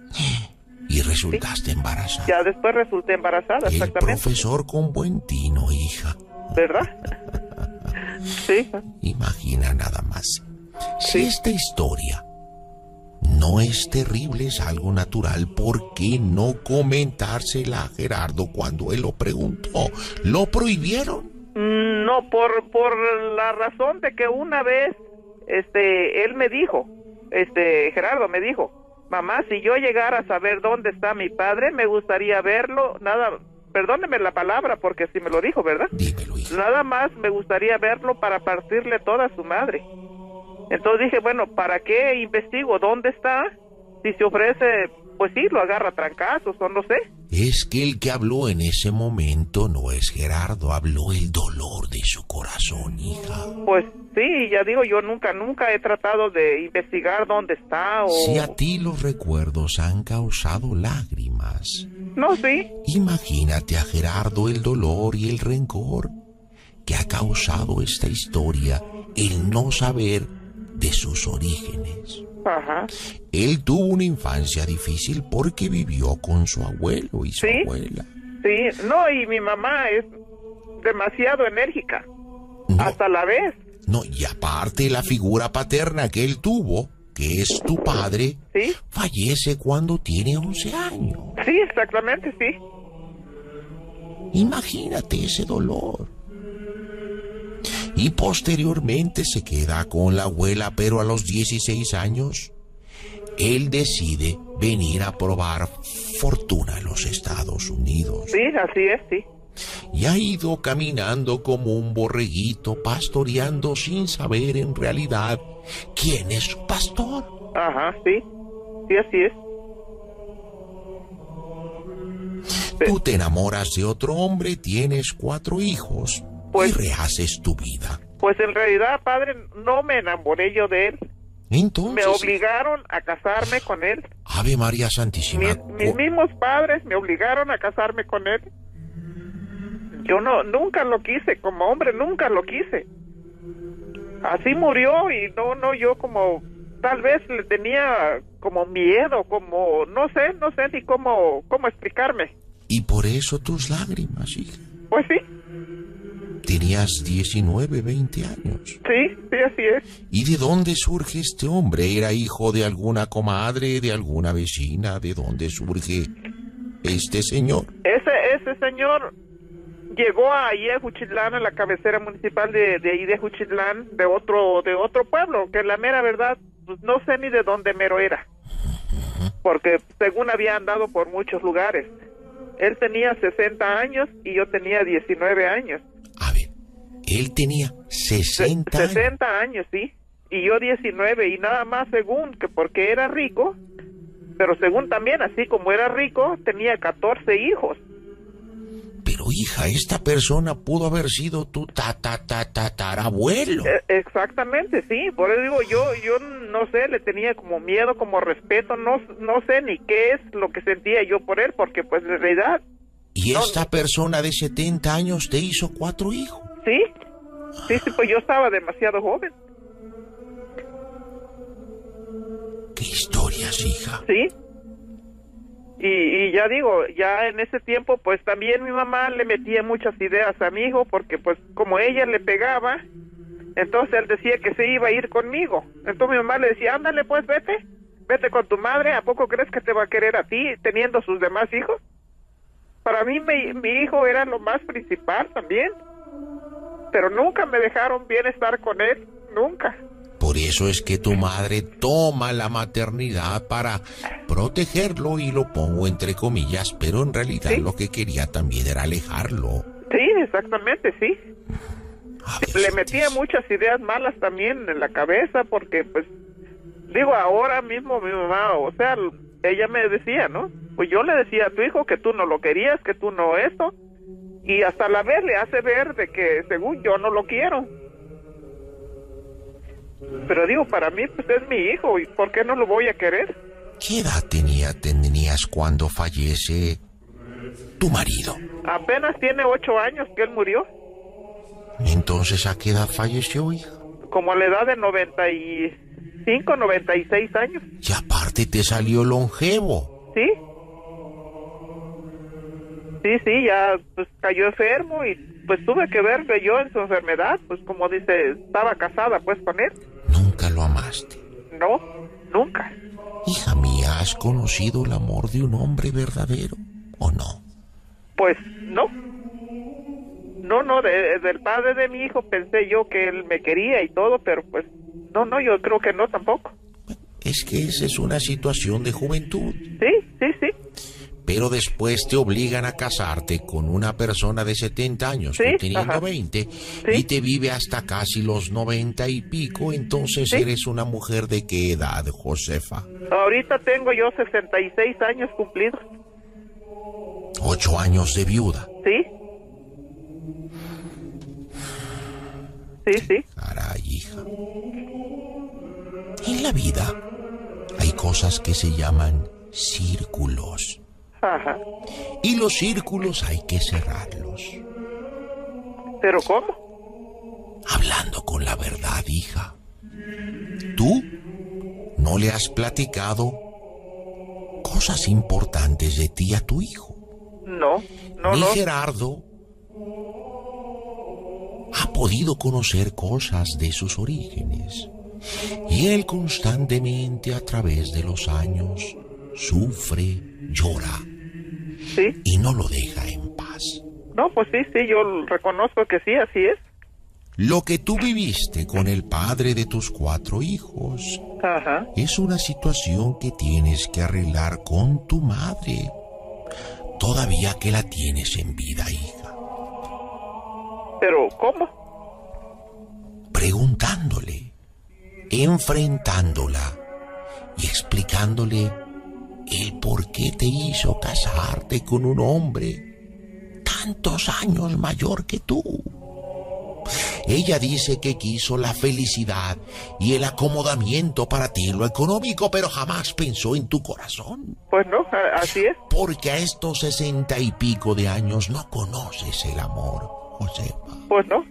Y resultaste embarazada. Ya después resulté embarazada, El exactamente. profesor con buen tino, hija. ¿Verdad? Sí. Imagina nada más. Si Sí. esta historia no es terrible, es algo natural, ¿por qué no comentársela a Gerardo cuando él lo preguntó? ¿Lo prohibieron? No, por la razón de que una vez, él me dijo, Gerardo me dijo, mamá, si yo llegara a saber dónde está mi padre, me gustaría verlo, perdóneme la palabra porque si me lo dijo, ¿verdad? Dímelo, hija. Nada más me gustaría verlo para partirle toda a su madre. Entonces dije, bueno, ¿para qué investigo dónde está? Si se ofrece, pues sí, lo agarra a trancazos o no sé. Es que el que habló en ese momento no es Gerardo, habló el dolor de su corazón, hija. Pues sí, ya digo, yo nunca he tratado de investigar dónde está o... Si a ti los recuerdos han causado lágrimas, No, sí. imagínate a Gerardo el dolor y el rencor que ha causado esta historia, el no saber de sus orígenes. Ajá. Él tuvo una infancia difícil porque vivió con su abuelo y su ¿Sí? abuela. Sí, no, y mi mamá es demasiado enérgica. No, Hasta la vez. no, y aparte la figura paterna que él tuvo, que es tu padre, Sí. fallece cuando tiene 11 años. Sí, exactamente, sí. Imagínate ese dolor. Y posteriormente se queda con la abuela, pero a los 16 años, él decide venir a probar fortuna en los Estados Unidos. Sí, así es, sí. Y ha ido caminando como un borreguito, pastoreando sin saber en realidad quién es su pastor. Ajá, sí. Sí, así es. Tú te enamoras de otro hombre, tienes 4 hijos Pues- y rehaces tu vida. Pues en realidad, padre, no me enamoré yo de él. Entonces, Me obligaron a casarme con él. Ave María Santísima. Mis mismos padres me obligaron a casarme con él. Yo nunca lo quise, como hombre, nunca lo quise. Así murió y yo como, tal vez le tenía como miedo, como, no sé ni cómo explicarme. Y por eso tus lágrimas, hija. Pues sí, Tenías 19, 20 años. sí, así es. ¿Y de dónde surge este hombre? ¿Era hijo de alguna comadre, de alguna vecina? ¿De dónde surge este señor? Ese señor llegó ahí a Juchitlán, a la cabecera municipal de ahí de Juchitlán, de otro pueblo, que la mera verdad, pues no sé ni de dónde mero era, porque según había andado por muchos lugares. Él tenía 60 años y yo tenía 19 años. A ver, él tenía 60 años. 60 años, sí, y yo 19, y nada más según que porque era rico, pero según también, así como era rico, tenía 14 hijos. Pero hija, esta persona pudo haber sido tu tatarabuelo. Exactamente, sí, por eso digo, yo no sé, le tenía como miedo, como respeto, no sé ni qué es lo que sentía yo por él, porque pues en realidad... Y esta persona de 70 años te hizo 4 hijos. Sí, pues yo estaba demasiado joven. ¿Qué historias, hija? Sí. Y ya digo, ya en ese tiempo, pues también mi mamá le metía muchas ideas a mi hijo, porque pues como ella le pegaba, entonces él decía que se iba a ir conmigo. Entonces mi mamá le decía, ándale pues, vete con tu madre, ¿a poco crees que te va a querer a ti teniendo sus demás hijos? Para mí mi hijo era lo más principal también, pero nunca me dejaron bien estar con él, nunca. Por Por eso es que tu madre toma la maternidad para protegerlo, y lo pongo entre comillas, pero en realidad Sí. lo que quería también era alejarlo. Sí, exactamente, sí. A ver, Le metía muchas ideas malas también en la cabeza porque, pues, digo, ahora mismo mi mamá, o sea, ella me decía, ¿no? Pues yo le decía a tu hijo que tú no lo querías, que tú no esto, y hasta la vez le hace ver de que según yo no lo quiero. Pero digo, para mí, pues es mi hijo, ¿y por qué no lo voy a querer? ¿qué edad tenías cuando fallece tu marido? Apenas tiene 8 años que él murió, Entonces, ¿a qué edad falleció, hija? como a la edad de 95, 96 años, Y aparte te salió longevo. ¿sí? Sí, ya pues cayó enfermo y pues tuve que verle yo en su enfermedad, pues como dice, estaba casada pues con él. Nunca lo amaste. No, nunca. Hija mía, ¿has conocido el amor de un hombre verdadero o no? Pues no. No, del padre de mi hijo pensé yo que él me quería y todo, pero pues no, yo creo que no tampoco. Es que esa es una situación de juventud. Sí. Pero después te obligan a casarte con una persona de 70 años, Sí, tú teniendo ajá. 20, Sí. y te vive hasta casi los 90 y pico. Entonces, Sí. ¿eres una mujer de qué edad, Josefa? Ahorita tengo yo 66 años cumplidos. 8 años de viuda. Sí. Sí. Caray, hija. En la vida hay cosas que se llaman círculos. Ajá. Y los círculos hay que cerrarlos. ¿Pero cómo? Hablando con la verdad, hija. Tú no le has platicado cosas importantes de ti a tu hijo. No. Ni Gerardo ha podido conocer cosas de sus orígenes. Y él constantemente, a través de los años, sufre, llora Sí. y no lo deja en paz. No, pues sí, yo reconozco que sí, así es. Lo que tú viviste con el padre de tus 4 hijos Ajá. es una situación que tienes que arreglar con tu madre, todavía que la tienes en vida, hija. ¿Pero cómo? Preguntándole, enfrentándola y explicándole el por qué te hizo casarte con un hombre tantos años mayor que tú. Ella dice que quiso la felicidad y el acomodamiento para ti, lo económico, pero jamás pensó en tu corazón. Pues no, así es. Porque a estos 60 y pico de años no conoces el amor, Josefa. Pues no.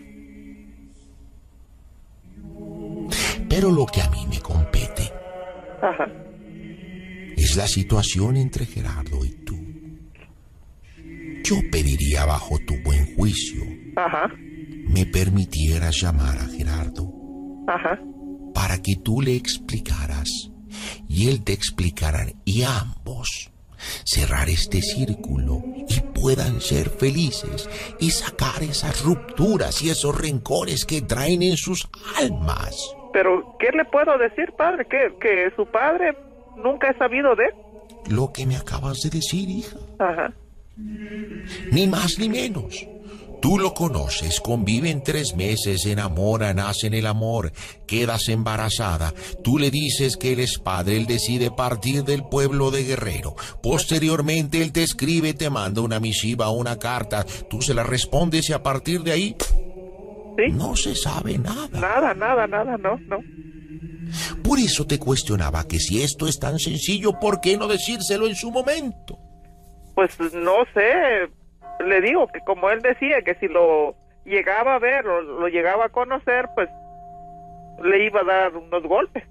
Pero lo que a mí me compete Ajá. es la situación entre Gerardo y tú. Yo pediría, bajo tu buen juicio, Ajá. me permitieras llamar a Gerardo Ajá. para que tú le explicaras y él te explicara, y ambos cerrar este círculo y puedan ser felices y sacar esas rupturas y esos rencores que traen en sus almas. Pero, ¿qué le puedo decir, padre? ¿Que su padre nunca he sabido de él? Lo que me acabas de decir, hija. Ajá. Ni más ni menos. Tú lo conoces, conviven 3 meses, se enamoran, hacen el amor, quedas embarazada. Tú le dices que él es padre, él decide partir del pueblo de Guerrero. Posteriormente él te escribe, te manda una misiva, una carta, tú se la respondes y a partir de ahí ¿Sí? no se sabe nada. Nada, no. Por eso te cuestionaba que si esto es tan sencillo, ¿por qué no decírselo en su momento? Pues no sé, le digo que como él decía que si lo llegaba a ver o lo llegaba a conocer, pues le iba a dar unos golpes.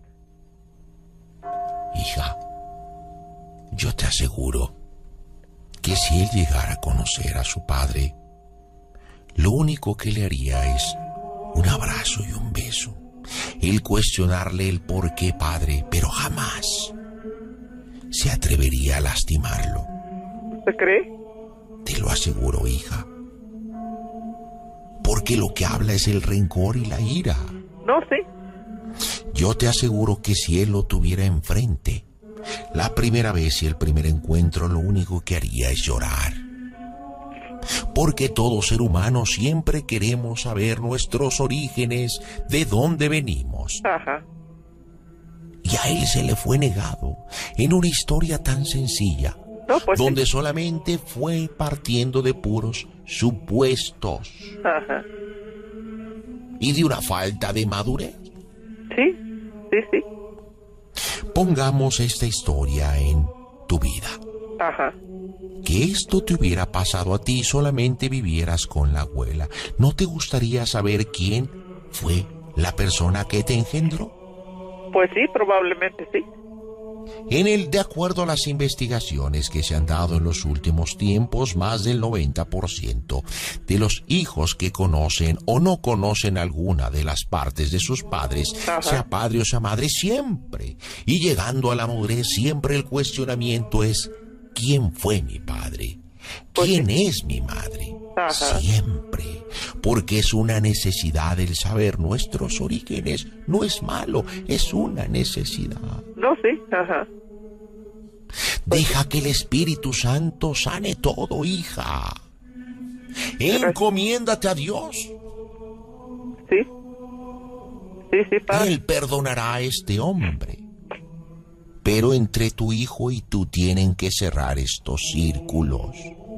Hija, yo te aseguro que si él llegara a conocer a su padre, lo único que le haría es un abrazo y un beso. El cuestionarle el por qué padre, pero jamás se atrevería a lastimarlo. ¿Se cree? Te lo aseguro, hija. Porque lo que habla es el rencor y la ira. No, sí. Yo te aseguro que si él lo tuviera enfrente, la primera vez y el primer encuentro, lo único que haría es llorar. Porque todo ser humano siempre queremos saber nuestros orígenes, de dónde venimos. Ajá. Y a él se le fue negado en una historia tan sencilla, No, pues donde solamente fue partiendo de puros supuestos Ajá. y de una falta de madurez. Sí, sí, sí. Pongamos esta historia en tu vida. Ajá. Que esto te hubiera pasado a ti y solamente vivieras con la abuela. ¿No te gustaría saber quién fue la persona que te engendró? Pues sí, probablemente sí. De acuerdo a las investigaciones que se han dado en los últimos tiempos, más del 90% de los hijos que conocen o no conocen alguna de las partes de sus padres, Ajá. sea padre o sea madre, siempre, y llegando a la madurez, siempre el cuestionamiento es: ¿quién fue mi padre? ¿Quién es mi madre? Ajá. Siempre, porque es una necesidad el saber nuestros orígenes. No es malo, es una necesidad. No, sí, ajá. Deja que el Espíritu Santo sane todo, hija. Encomiéndate a Dios. Sí. Sí, sí, padre. Él perdonará a este hombre. Pero entre tu hijo y tú tienen que cerrar estos círculos.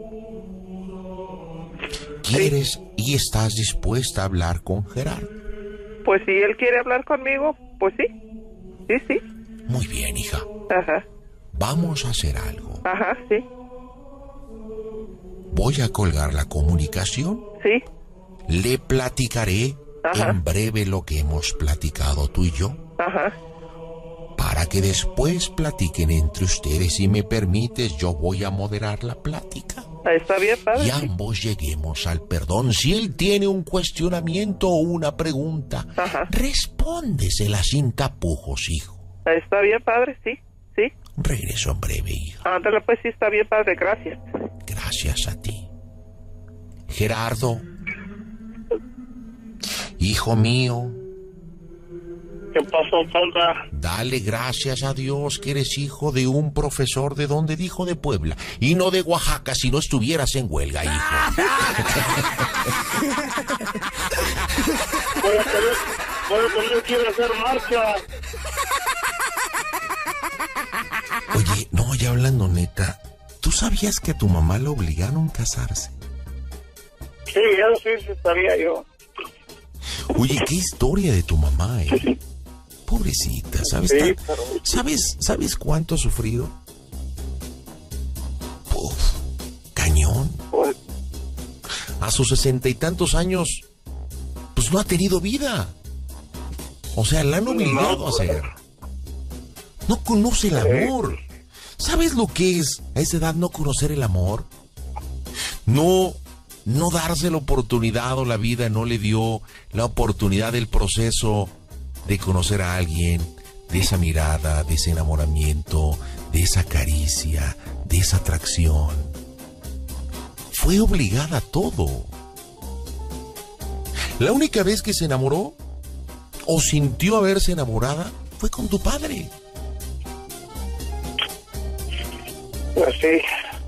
¿Quieres y estás dispuesta a hablar con Gerardo? Pues si él quiere hablar conmigo, pues sí. Sí, sí. Muy bien, hija. Ajá. Vamos a hacer algo. Ajá, sí. Voy a colgar la comunicación. Sí. Le platicaré Ajá. en breve lo que hemos platicado tú y yo, Ajá. para que después platiquen entre ustedes. Si me permites, yo voy a moderar la plática Está bien, padre. y ambos lleguemos al perdón. Si él tiene un cuestionamiento o una pregunta, Ajá. respóndesela sin tapujos, hijo. Está bien, padre, sí. Sí. Regreso en breve, hija. Ándale, pues sí, está bien, padre, gracias. Gracias a ti. Gerardo, hijo mío, ¿Qué pasó, Panda? dale gracias a Dios que eres hijo de un profesor. ¿De dónde? Dijo de Puebla. Y no de Oaxaca, si no estuvieras en huelga, hijo. Voy a tener que ir a hacer marcha. Oye, no, ya hablando neta, ¿tú sabías que a tu mamá la obligaron a casarse? Sí, eso sí sabía yo. Oye, qué historia de tu mamá, ¿eh? Pobrecita, ¿sabes? Sí, pero... ¿Sabes cuánto ha sufrido? Uf, cañón. Pues, A sus 60 y tantos años, pues no ha tenido vida. O sea, la han obligado a hacer. No conoce el amor. ¿Sabes lo que es a esa edad no conocer el amor? No darse la oportunidad, o la vida no le dio la oportunidad del proceso de conocer a alguien, de esa mirada, de ese enamoramiento, de esa caricia, de esa atracción. Fue obligada a todo. La única vez que se enamoró o sintió haberse enamorada fue con tu padre. pues sí.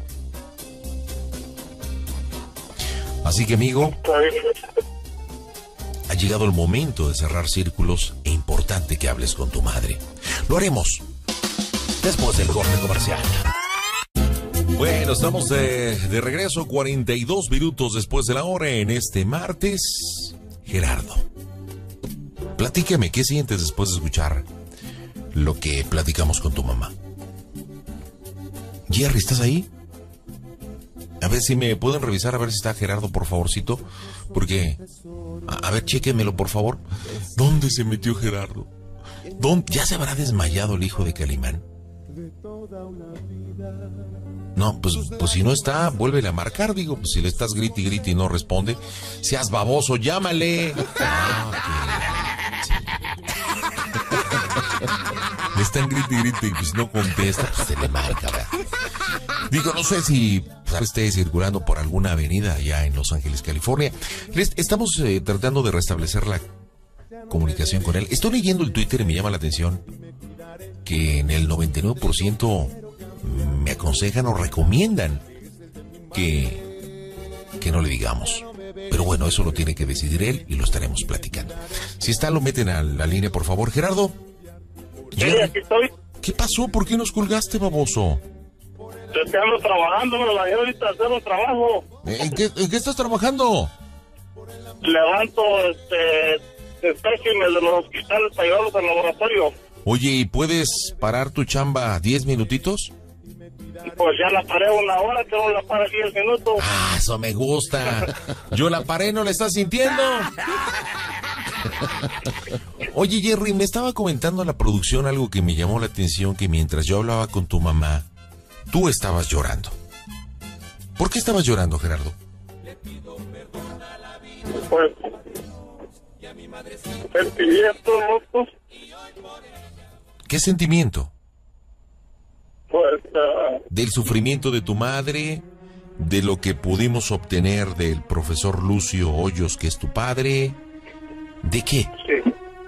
Así que, amigo, Está bien. ha llegado el momento de cerrar círculos e importante que hables con tu madre. Lo haremos después del corte comercial. Bueno, estamos de regreso, 42 minutos después de la hora en este martes. Gerardo, platícame, ¿qué sientes después de escuchar lo que platicamos con tu mamá? Jerry, ¿estás ahí? A ver si me pueden revisar, a ver si está Gerardo, por favorcito. Porque, a ver, chéquenmelo, por favor. ¿Dónde se metió Gerardo? ¿Ya se habrá desmayado el hijo de Calimán? No, pues si no está, vuélvele a marcar, digo. Pues si le estás grite y grite y no responde, seas baboso, llámale. Le están grite y grite y pues no contesta, pues se le marca, ¿verdad? Digo, no sé si esté circulando por alguna avenida allá en Los Ángeles, California. Estamos tratando de restablecer comunicación con él. Estoy leyendo el Twitter y me llama la atención que en el 99% me aconsejan o recomiendan que no le digamos. Pero bueno, eso lo tiene que decidir él y lo estaremos platicando. Si está, lo meten a la línea, por favor. Gerardo. Sí, aquí estoy. ¿Qué pasó? ¿Por qué nos colgaste, baboso? Estoy trabajando, me lo bajé ahorita a hacer un trabajo. ¿En qué estás trabajando? Levanto espécimes de los hospitales para llevarlos al laboratorio. Oye, ¿y puedes parar tu chamba 10 minutitos? Pues ya la paré 1 hora, que no la para 10 minutos. Ah, eso me gusta. Yo la paré, ¿no la estás sintiendo? Oye, Jerry, me estaba comentando la producción algo que me llamó la atención, que mientras yo hablaba con tu mamá, tú estabas llorando. ¿Por qué estabas llorando, Gerardo? Pues, sentimientos, loco. ¿Qué sentimiento? Pues, ¿Del sufrimiento de tu madre? ¿De lo que pudimos obtener del profesor Lucio Hoyos, que es tu padre? ¿De qué? sí.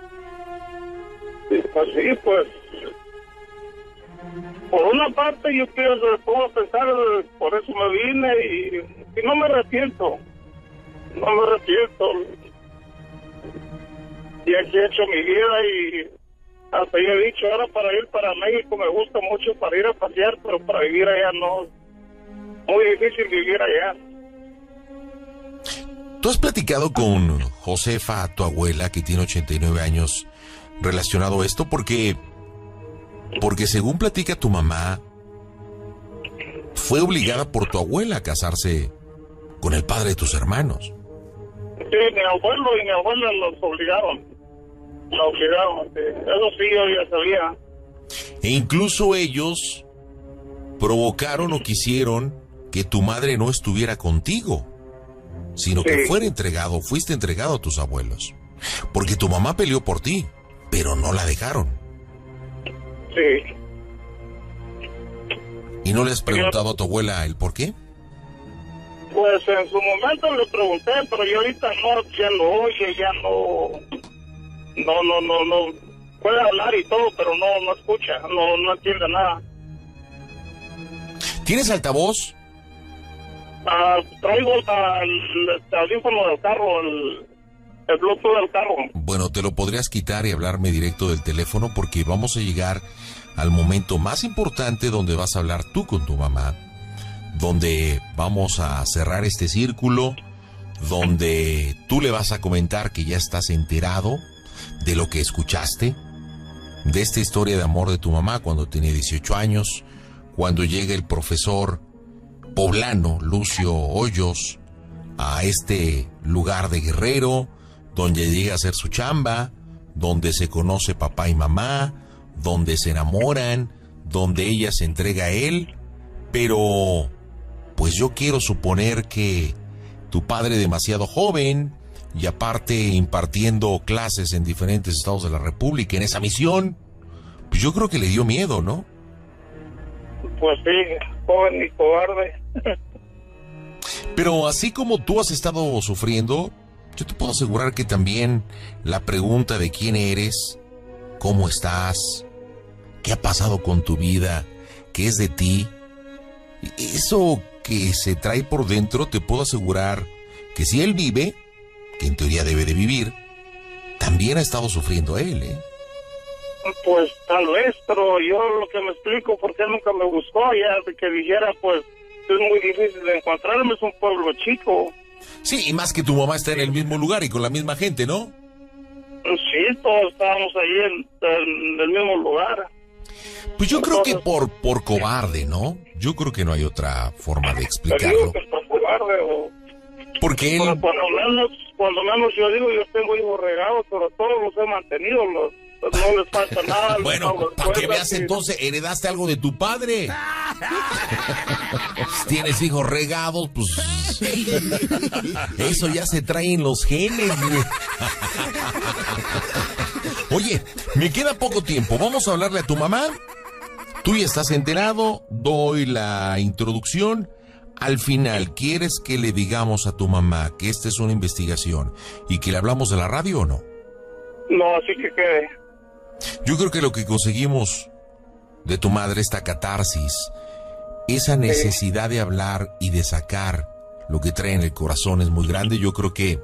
Sí, pues. Por una parte, yo puedo pensar, por eso me vine y no me arrepiento. No me arrepiento. Y aquí he hecho mi vida y hasta yo he dicho, ahora para ir para México me gusta mucho para ir a pasear, pero para vivir allá no. Muy difícil vivir allá. ¿Tú has platicado con Josefa, tu abuela, que tiene 89 años, relacionado a esto? Porque según platica tu mamá, fue obligada por tu abuela a casarse con el padre de tus hermanos. Sí, mi abuelo y mi abuela los obligaron. La obligaron, sí. Eso sí, yo ya sabía. E incluso ellos provocaron o quisieron que tu madre no estuviera contigo, sino que fuiste entregado a tus abuelos. Porque tu mamá peleó por ti, pero no la dejaron. Sí. ¿Y no le has preguntado a tu abuela el por qué? Pues en su momento le pregunté, pero yo ahorita ya no oye, ya no puede hablar y todo, pero no escucha, no entiende nada. ¿Tienes altavoz? Traigo el audífono del carro, el Bluetooth del carro. Bueno, te lo podrías quitar y hablarme directo del teléfono, porque vamos a llegar al momento más importante donde vas a hablar tú con tu mamá, donde vamos a cerrar este círculo, donde tú le vas a comentar que ya estás enterado de lo que escuchaste, de esta historia de amor de tu mamá cuando tenía 18 años, cuando llega el profesor poblano Lucio Hoyos a este lugar de Guerrero, donde llega a hacer su chamba, donde se conoce papá y mamá, donde se enamoran, donde ella se entrega a él, pero pues yo quiero suponer que tu padre, demasiado joven y aparte impartiendo clases en diferentes estados de la República en esa misión, pues yo creo que le dio miedo, ¿no? Pues sí, joven y cobarde. Pero así como tú has estado sufriendo, yo te puedo asegurar que también la pregunta de quién eres, cómo estás, qué ha pasado con tu vida, qué es de ti, eso que se trae por dentro, te puedo asegurar que si él vive, que en teoría debe de vivir, también ha estado sufriendo él, ¿eh? Pues tal vez, pero yo lo que me explico, porque él nunca me buscó, ya de que dijera, pues es muy difícil de encontrarme, es un pueblo chico. Sí, y más que tu mamá está en el mismo lugar y con la misma gente, ¿no? Sí, todos estábamos ahí en el mismo lugar. Pues yo creo que por cobarde, ¿no? Yo creo que no hay otra forma de explicarlo. Que por cobarde o... Porque él... Cuando menos yo digo, yo tengo hijos regados, pero todos los he mantenido, no les falta nada. Bueno, para que veas entonces, heredaste algo de tu padre. Tienes hijos regados, pues... Eso ya se trae en los genes. Oye, me queda poco tiempo. Vamos a hablarle a tu mamá. Tú ya estás enterado. Doy la introducción. Al final, ¿quieres que le digamos a tu mamá que esta es una investigación y que le hablamos de la radio o no? No, así que quede. Yo creo que lo que conseguimos de tu madre, esta catarsis, esa necesidad de hablar y de sacar lo que trae en el corazón es muy grande. Yo creo que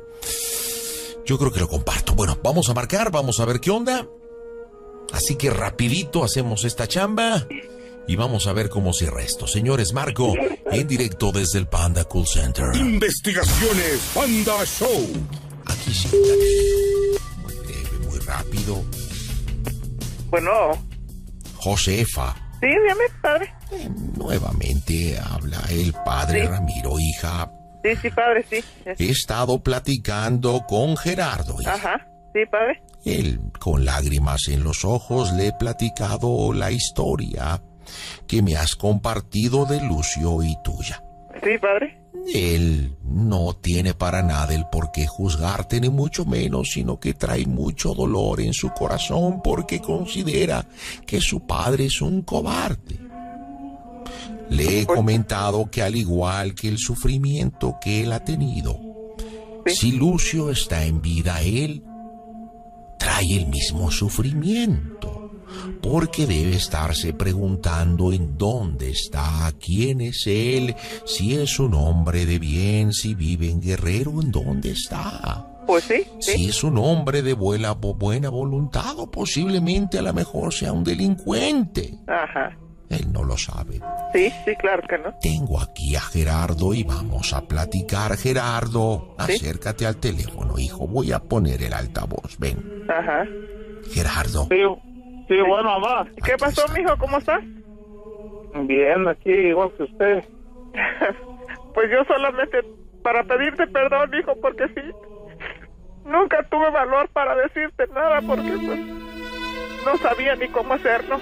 lo comparto. Bueno, vamos a marcar, vamos a ver qué onda. Así que rapidito hacemos esta chamba y vamos a ver cómo cierra esto. Señores, Marco, en directo desde el Panda Cool Center. Investigaciones Panda Show. Aquí sí, muy breve, muy rápido. Bueno. Josefa. Sí, dígame, padre. Nuevamente habla el padre Ramiro, hija. Sí, padre, sí. He estado platicando con Gerardo, hija. Ajá, sí, padre. Él, con lágrimas en los ojos, le he platicado la historia que me has compartido de Lucio y tuya. Sí, padre. Él no tiene para nada el por qué juzgarte, ni mucho menos, sino que trae mucho dolor en su corazón porque considera que su padre es un cobarde. Le he comentado que al igual que el sufrimiento que él ha tenido, si Lucio está en vida, él trae el mismo sufrimiento. Porque debe estarse preguntando en dónde está, quién es él, si es un hombre de bien, si vive en Guerrero, en dónde está. Pues sí. Si es un hombre de buena voluntad o posiblemente a lo mejor sea un delincuente. Ajá. Él no lo sabe. Sí, claro que no. Tengo aquí a Gerardo y vamos a platicar. Gerardo, acércate al teléfono, hijo. Voy a poner el altavoz, ven. Ajá. Gerardo. Sí, bueno, mamá. ¿Qué pasó, mijo? ¿Cómo estás? Bien, aquí igual que usted. Pues yo solamente para pedirte perdón, hijo, porque sí, nunca tuve valor para decirte nada, porque pues no sabía ni cómo hacerlo.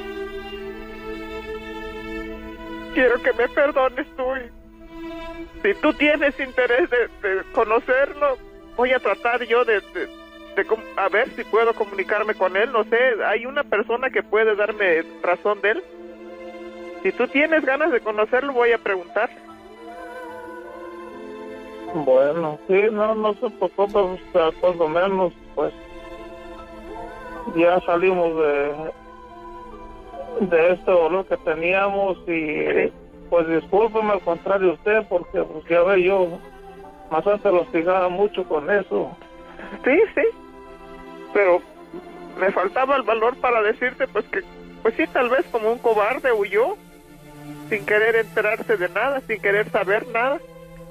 Quiero que me perdones tú. Si tú tienes interés de conocerlo, voy a tratar yo de a ver si puedo comunicarme con él. No sé, hay una persona que puede darme razón de él. Si tú tienes ganas de conocerlo, voy a preguntar. Bueno, sí, no se preocupe, por lo menos, pues, ya salimos de este dolor que teníamos y, pues, discúlpeme al contrario de usted, porque, pues, ya ve, yo más antes lo hostigaba mucho con eso. Sí, pero me faltaba el valor para decirte, pues, que, pues sí, tal vez como un cobarde huyó, sin querer enterarse de nada, sin querer saber nada.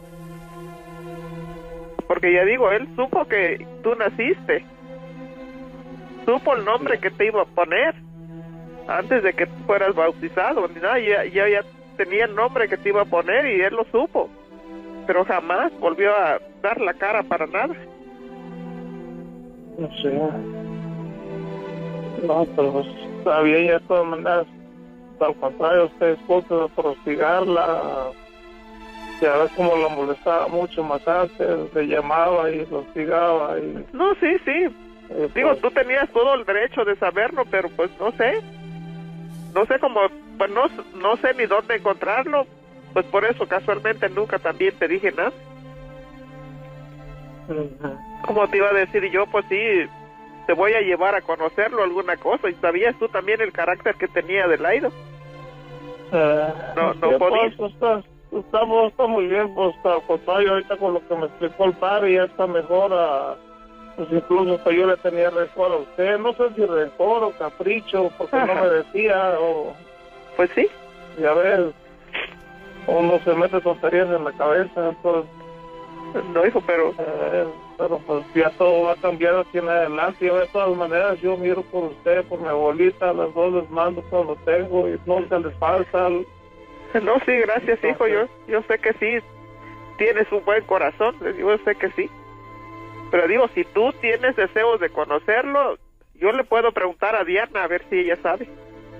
Porque ya digo, él supo que tú naciste, supo el nombre que te iba a poner antes de que fueras bautizado, ni nada, ya tenía el nombre que te iba a poner y él lo supo, pero jamás volvió a dar la cara para nada. No sé. No, pero pues, está bien, ya de todas maneras, al contrario, usted disculpe por hostigarla. Ya ves cómo la molestaba mucho más antes, le llamaba y lo hostigaba. Y, no, sí. Digo, pues, tú tenías todo el derecho de saberlo, pero pues no sé cómo, pues no sé ni dónde encontrarlo, pues por eso casualmente nunca también te dije nada. Como te iba a decir yo, pues sí, te voy a llevar a conocerlo, alguna cosa. ¿Y sabías tú también el carácter que tenía Adelaida? No podías. Pues, está muy bien, pues al contrario, ahorita con lo que me explicó el padre ya está mejor. Pues incluso hasta yo le tenía rencor a usted, no sé si rencor o capricho, porque no me decía, o... Pues sí. Ya ves, uno se mete tonterías en la cabeza, entonces... No, hijo, pero pues ya todo va a cambiar aquí en adelante. Yo de todas maneras, yo miro por usted, por mi abuelita, las dos les mando todo lo tengo y nunca les falta. No, sí, gracias, hijo, yo sé que sí, tienes un buen corazón, yo sé que sí. Pero digo, si tú tienes deseos de conocerlo, yo le puedo preguntar a Diana a ver si ella sabe.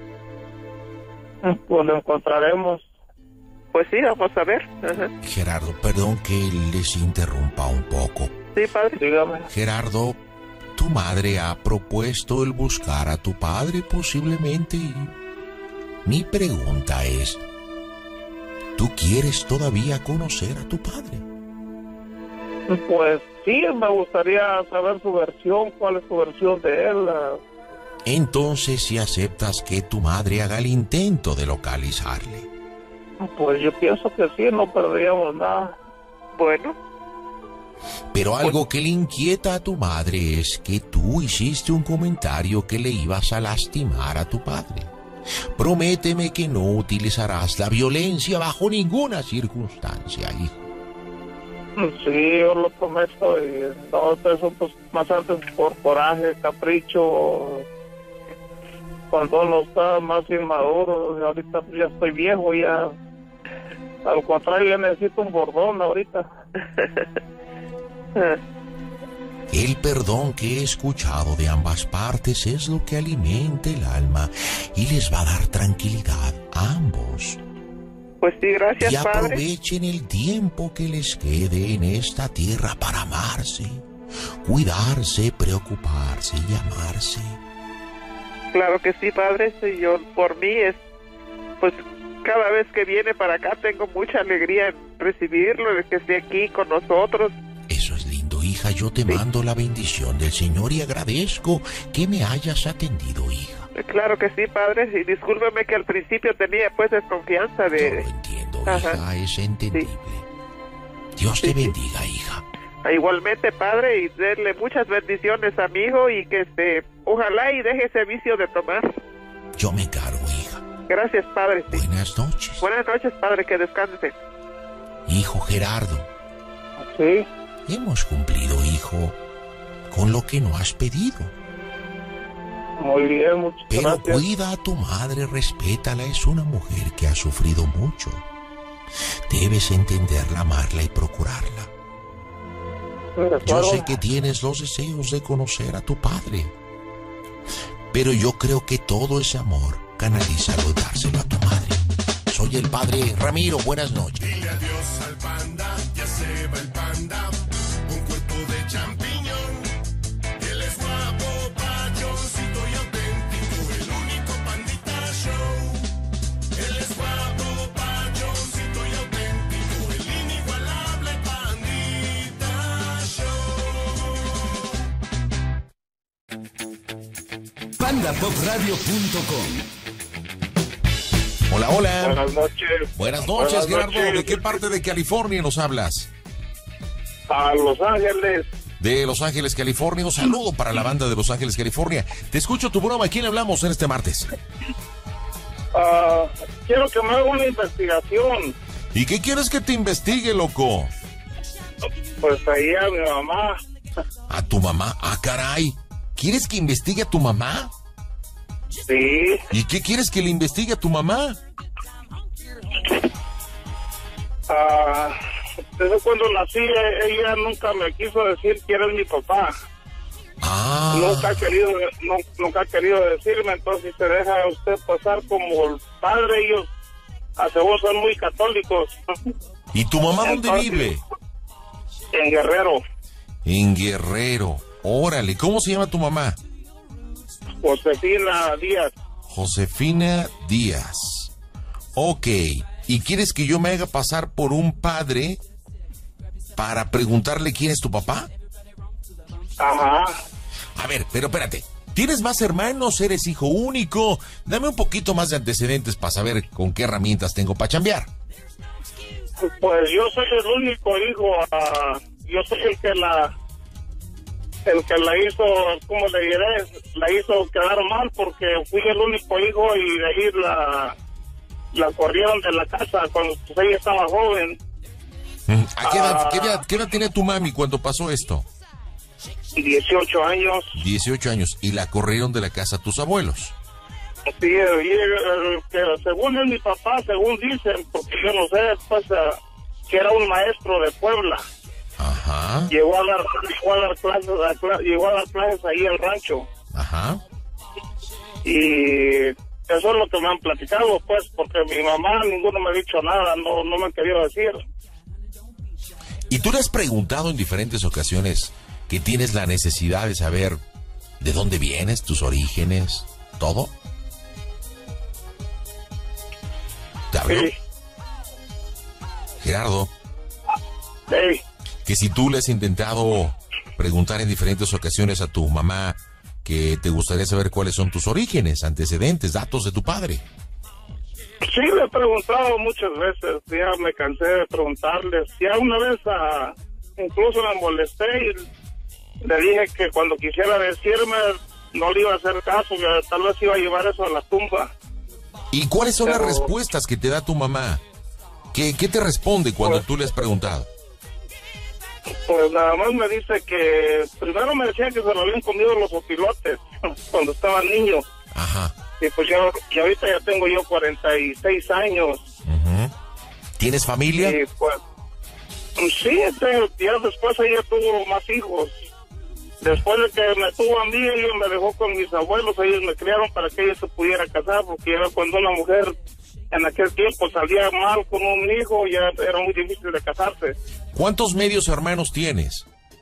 Pues lo encontraremos. Pues sí, vamos a ver. Ajá. Gerardo, perdón que les interrumpa un poco. Sí, padre. Dígame. Gerardo, tu madre ha propuesto el buscar a tu padre posiblemente y mi pregunta es, ¿tú quieres todavía conocer a tu padre? Pues sí, me gustaría saber su versión, cuál es su versión de él. Entonces, si aceptas que tu madre haga el intento de localizarle. Pues yo pienso que sí, no perderíamos nada. Bueno, Pero algo que le inquieta a tu madre es que tú hiciste un comentario que le ibas a lastimar a tu padre. Prométeme que no utilizarás la violencia bajo ninguna circunstancia, hijo. Sí, yo lo prometo, y todo eso pues más antes por coraje, capricho, cuando uno está más inmaduro. Ahorita ya estoy viejo, ya al contrario, ya necesito un bordón ahorita. El perdón que he escuchado de ambas partes es lo que alimenta el alma y les va a dar tranquilidad a ambos. pues sí, gracias, Y padre. aprovechen el tiempo que les quede en esta tierra para amarse, cuidarse, preocuparse y amarse. Claro que sí, padre. Sí, yo, por mí, pues cada vez que viene para acá tengo mucha alegría en recibirlo, de que esté aquí con nosotros. Eso es lindo, hija. Yo te mando la bendición del Señor y agradezco que me hayas atendido, hija. Claro que sí, padre. Y discúlpeme que al principio tenía pues desconfianza Yo de... lo entiendo, Ajá. hija, es entendible. Dios te bendiga, hija. Igualmente, padre, y darle muchas bendiciones a mi hijo y que ojalá y deje ese vicio de tomar. Yo me encargo, hija. Gracias, padre. Sí. Buenas noches. Buenas noches, padre, que descanse. Hijo Gerardo, Sí, hemos cumplido, hijo, con lo que no has pedido. muy bien, muchas Pero gracias. cuida a tu madre, respétala, es una mujer que ha sufrido mucho. Debes entenderla, amarla y procurarla. Yo sé que tienes los deseos de conocer a tu padre, pero yo creo que todo ese amor canalízalo y dárselo a tu madre. Soy el padre Ramiro, buenas noches. Dile adiós al panda, ya se va el panda. Un cuerpo de champiñón. Él es guapo, pachoncito y auténtico. El único pandita show. Él es guapo, pachoncito y auténtico. El inigualable pandita show. PandaPopRadio.com. Hola, hola. Buenas noches. Buenas noches, Gerardo. noches. ¿De qué parte de California nos hablas? A Los Ángeles. De Los Ángeles, California. Un saludo para la banda de Los Ángeles, California. Te escucho tu broma. ¿A quién le hablamos en este martes? Quiero que me haga una investigación. ¿Y qué quieres que te investigue, loco? Pues ahí a mi mamá. ¿A tu mamá? Ah, caray. ¿Quieres que investigue a tu mamá? Sí. ¿Y qué quieres que le investigue a tu mamá? Desde cuando nací, ella nunca me quiso decir quién es mi papá. Ah. Nunca ha querido decirme. Entonces se deja usted pasar como el padre. Ellos a según son muy católicos. ¿Y tu mamá dónde Entonces, vive? En Guerrero. En Guerrero. Órale, ¿cómo se llama tu mamá? Josefina Díaz. Josefina Díaz. Ok. ¿Y quieres que yo me haga pasar por un padre para preguntarle quién es tu papá? Ajá. A ver, pero espérate. ¿Tienes más hermanos? ¿Eres hijo único? Dame un poquito más de antecedentes para saber con qué herramientas tengo para chambear. Pues yo soy el único hijo. Yo soy el que la hizo, ¿cómo le diré? La hizo quedar mal porque fui el único hijo y de ahí la corrieron de la casa cuando pues, ella estaba joven. ¿A qué edad tiene tu mami cuando pasó esto? 18 años. 18 años. ¿Y la corrieron de la casa tus abuelos? Sí, que según es mi papá, según dicen, porque yo no sé, pues, que era un maestro de Puebla. Ajá. Llegó a dar clases ahí al rancho. Ajá. Y eso es lo que me han platicado, pues, porque mi mamá, ninguno me ha dicho nada, no me han querido decir. ¿Y tú le has preguntado en diferentes ocasiones que tienes la necesidad de saber de dónde vienes, tus orígenes, todo? ¿Te hablo? Sí. Gerardo, Hey, que si tú le has intentado preguntar en diferentes ocasiones a tu mamá que te gustaría saber cuáles son tus orígenes, antecedentes, datos de tu padre. Sí, le he preguntado muchas veces, ya me cansé de preguntarles. Ya una vez incluso me molesté y le dije que cuando quisiera decirme no le iba a hacer caso, que tal vez iba a llevar eso a la tumba. ¿Y cuáles son las respuestas que te da tu mamá? ¿Qué te responde cuando tú le has preguntado? Pues nada más me dice que primero me decía que se lo habían comido los opilotes cuando estaba niño. Ajá. Y pues yo ahorita ya tengo yo 46 años. Uh-huh. ¿Tienes familia? Y pues sí, ya después ella tuvo más hijos. Después de que me tuvo a mí, ella me dejó con mis abuelos, ellos me criaron para que ella se pudiera casar, porque era cuando una mujer en aquel tiempo salía mal con un hijo, ya era muy difícil de casarse. ¿Cuántos medios hermanos tienes?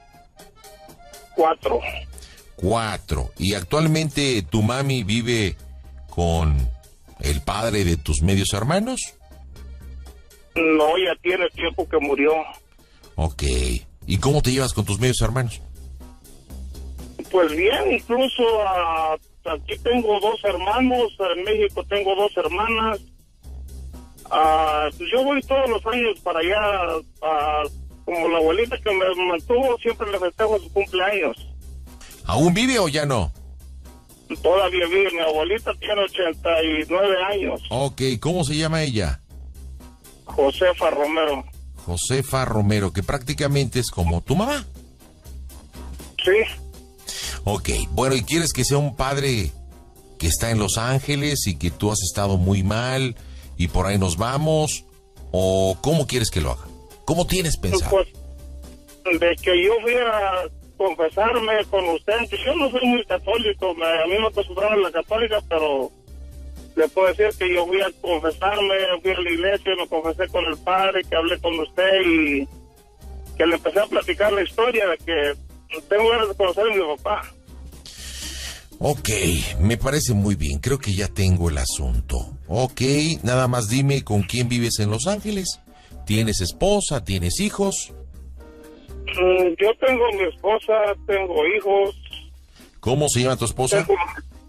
4. 4. ¿Y actualmente tu mami vive con el padre de tus medios hermanos? No, ya tiene tiempo que murió. Ok. ¿Y cómo te llevas con tus medios hermanos? Pues bien, incluso aquí tengo 2 hermanos, en México tengo 2 hermanas. Pues yo voy todos los años para allá, como la abuelita que me mantuvo, siempre le festejo su cumpleaños. ¿Aún vive o ya no? Todavía vive, mi abuelita tiene 89 años. Ok, ¿cómo se llama ella? Josefa Romero. Josefa Romero, que prácticamente es como tu mamá. Sí. Ok, bueno, ¿y quieres que sea un padre que está en Los Ángeles y que tú has estado muy mal y por ahí nos vamos? ¿O cómo quieres que lo haga? ¿Cómo tienes pensado? Pues, de que yo fui a confesarme con usted, yo no soy muy católico, a mí me acostumbraron a la católica, pero le puedo decir que yo fui a confesarme, fui a la iglesia, me confesé con el padre, que hablé con usted y que le empecé a platicar la historia de que tengo ganas de conocer a mi papá. Ok, me parece muy bien, creo que ya tengo el asunto. Ok, nada más dime con quién vives en Los Ángeles. ¿Tienes esposa? ¿Tienes hijos? Yo tengo mi esposa, tengo hijos. ¿Cómo se llama tu esposa? Tengo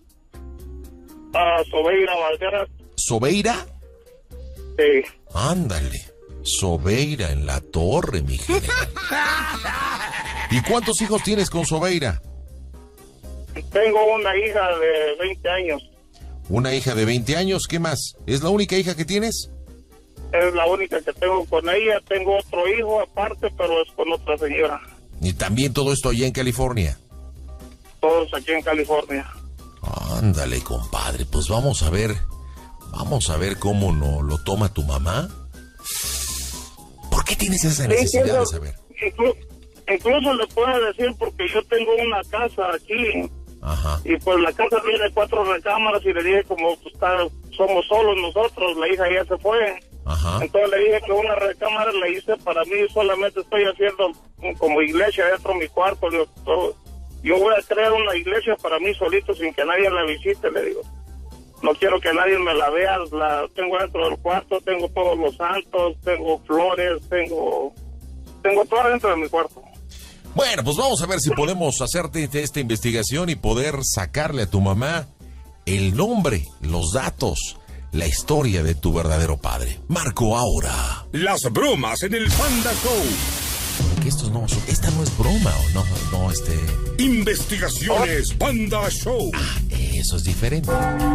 Sobeira Valderas. ¿Sobeira? Sí. Ándale, Sobeira en la torre, mi general. ¿Y cuántos hijos tienes con Sobeira? Tengo una hija de 20 años. Una hija de 20 años, ¿qué más? ¿Es la única hija que tienes? Es la única que tengo con ella. Tengo otro hijo aparte, pero es con otra señora. Y también todo esto allá en California. Todos aquí en California. Ándale, compadre, pues vamos a ver cómo no lo toma tu mamá. ¿Por qué tienes esa necesidad de saber? Incluso le puedo decir porque yo tengo una casa aquí. Ajá. Y pues la casa tiene 4 recámaras y le dije como pues, somos solos nosotros, la hija ya se fue. Ajá. Entonces le dije que una recámara la hice para mí, solamente estoy haciendo como iglesia dentro de mi cuarto. Yo voy a crear una iglesia para mí solito sin que nadie la visite, le digo. No quiero que nadie me la vea, la tengo dentro del cuarto, tengo todos los santos, tengo flores, tengo todo dentro de mi cuarto. Bueno, pues vamos a ver si podemos hacerte esta investigación y poder sacarle a tu mamá el nombre, los datos, la historia de tu verdadero padre. Marco ahora. Las bromas en el Panda Show. Que esta no es broma, ¿o no? Investigaciones Panda Show. Eso es diferente.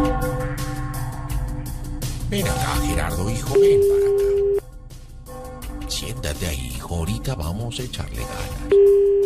Ven acá, Gerardo, hijo, ven para acá. Siéntate ahí, hijo, ahorita vamos a echarle ganas.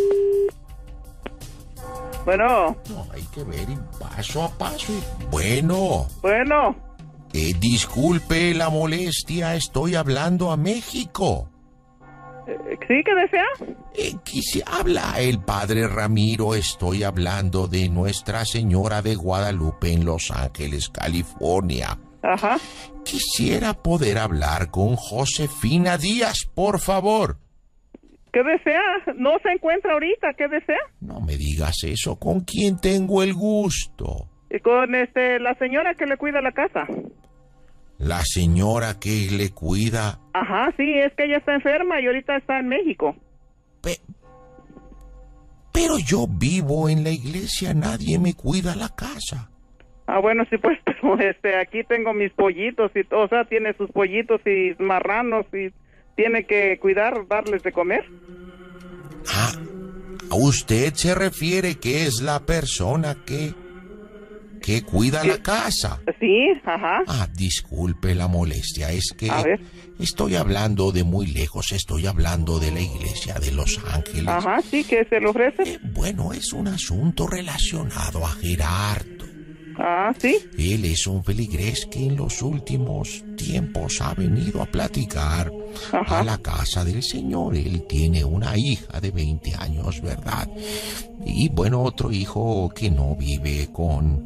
Bueno. No, hay que ver paso a paso. Bueno. Bueno. Disculpe la molestia, estoy hablando a México. ¿Sí, qué desea? Habla el padre Ramiro, estoy hablando de Nuestra Señora de Guadalupe en Los Ángeles, California. Ajá. Quisiera poder hablar con Josefina Díaz, por favor. ¿Qué desea? No se encuentra ahorita, ¿qué desea? No me digas eso, ¿con quién tengo el gusto? Con la señora que le cuida la casa. La señora que le cuida. Ajá, sí, es que ella está enferma y ahorita está en México. Pero yo vivo en la iglesia, nadie me cuida la casa. Ah, bueno, sí, pues, pero aquí tengo mis pollitos y todo, o sea, tiene sus pollitos y marranos y tiene que cuidar, darles de comer. Ah, usted se refiere que es la persona que cuida la casa. Sí, ajá. Ah, disculpe la molestia, es que A ver. estoy hablando de muy lejos, estoy hablando de la iglesia de Los Ángeles. Ajá, sí, ¿qué se le ofrece? Bueno, es un asunto relacionado a Gerardo. Ah, sí. Él es un feligrés que en los últimos tiempos ha venido a platicar Ajá. a la casa del Señor. Él tiene una hija de 20 años, ¿verdad? Y bueno, otro hijo que no vive con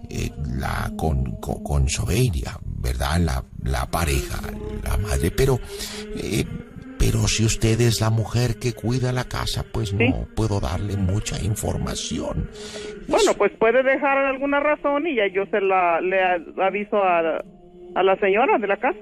Sobeida, ¿verdad? La pareja, la madre. Pero si usted es la mujer que cuida la casa, pues no Sí. puedo darle mucha información. Bueno, pues puede dejar alguna razón y ya yo le aviso a la señora de la casa.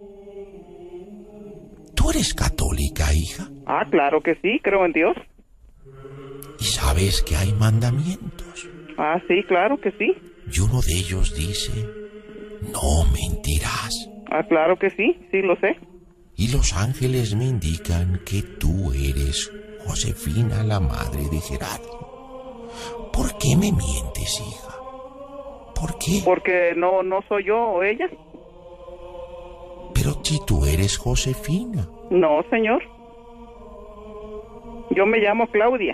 ¿Tú eres católica, hija? Ah, claro que sí, creo en Dios. Y sabes que hay mandamientos. Ah, sí, claro que sí. Y uno de ellos dice, no mentirás. Ah, claro que sí, sí lo sé. Y los ángeles me indican que tú eres Josefina, la madre de Gerardo. ¿Por qué me mientes, hija? ¿Por qué? Porque no soy yo o ella. Pero si tú eres Josefina. No, señor. Yo me llamo Claudia.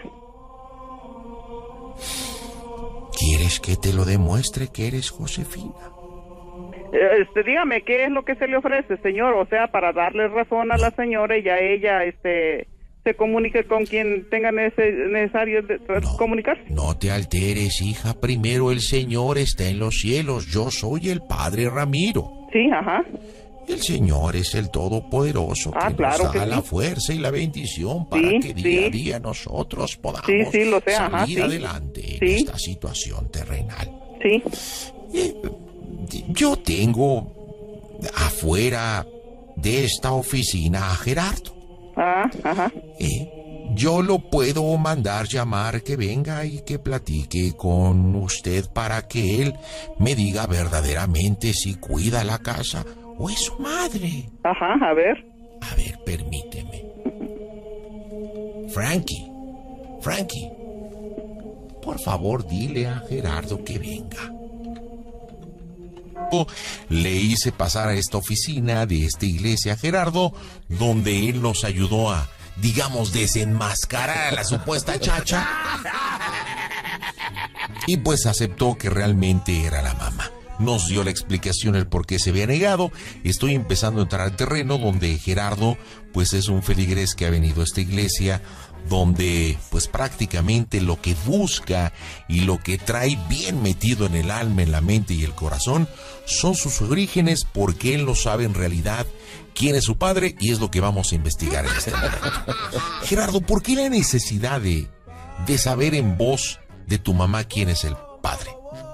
¿Quieres que te lo demuestre que eres Josefina? Dígame, ¿qué es lo que se le ofrece, señor? O sea, para darle razón a la señora y ya ella, se comunique con quien tenga necesario comunicarse. No te alteres, hija. Primero el Señor está en los cielos. Yo soy el Padre Ramiro. Sí, ajá. El Señor es el Todopoderoso que claro nos da que la sí. fuerza y la bendición para Sí, que día sí. a día nosotros podamos Sí, lo sé, salir ajá, sí. adelante en Sí. esta situación terrenal. Sí. Yo tengo afuera de esta oficina a Gerardo. Ah, ajá. Yo lo puedo mandar llamar que venga y que platique con usted para que él me diga verdaderamente si cuida la casa o es su madre. Ajá, a ver. A ver, permíteme. Frankie, por favor dile a Gerardo que venga. Le hice pasar a esta oficina de esta iglesia a Gerardo, donde él nos ayudó a, digamos, desenmascarar a la supuesta chacha. Y pues aceptó que realmente era la mamá. Nos dio la explicación el por qué se había negado. Estoy empezando a entrar al terreno donde Gerardo pues es un feligrés que ha venido a esta iglesia, donde pues prácticamente lo que busca y lo que trae bien metido en el alma, en la mente y el corazón son sus orígenes, porque él no sabe en realidad quién es su padre, y es lo que vamos a investigar en este momento. Gerardo, ¿por qué la necesidad de saber en voz de tu mamá quién es el padre?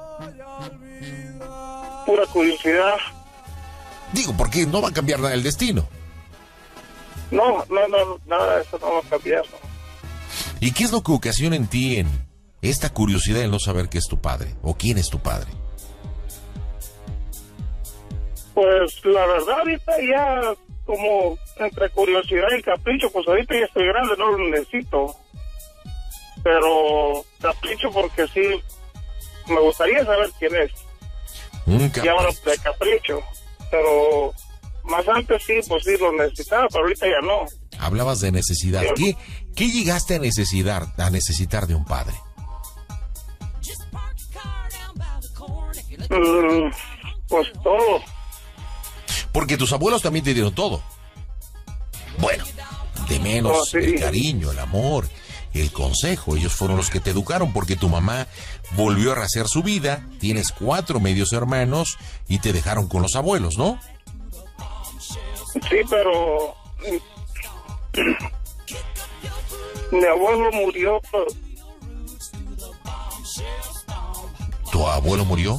Pura curiosidad. Digo, porque no va a cambiar nada el destino. No, nada de eso no va a cambiar, no. ¿Y qué es lo que ocasiona en ti en esta curiosidad de no saber qué es tu padre o quién es tu padre? Pues la verdad ahorita ya como entre curiosidad y capricho, pues ahorita ya estoy grande, no lo necesito. Pero capricho porque sí, me gustaría saber quién es. Y ahora de capricho, pero más antes sí, pues sí lo necesitaba, pero ahorita ya no. Hablabas de necesidad. ¿Qué llegaste a necesitar de un padre? Pues todo. Porque tus abuelos también te dieron todo. Bueno, de menos sí. El cariño, el amor, el consejo. Ellos fueron los que te educaron, porque tu mamá volvió a rehacer su vida. Tienes 4 medios hermanos y te dejaron con los abuelos, ¿no? Sí, pero mi abuelo murió. ¿Tu abuelo murió?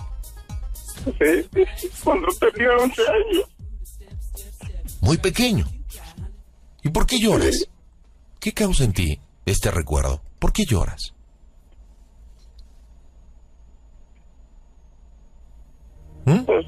Sí, cuando tenía 11 años. Muy pequeño. ¿Y por qué lloras? ¿Qué causa en ti este recuerdo? ¿Por qué lloras? Pues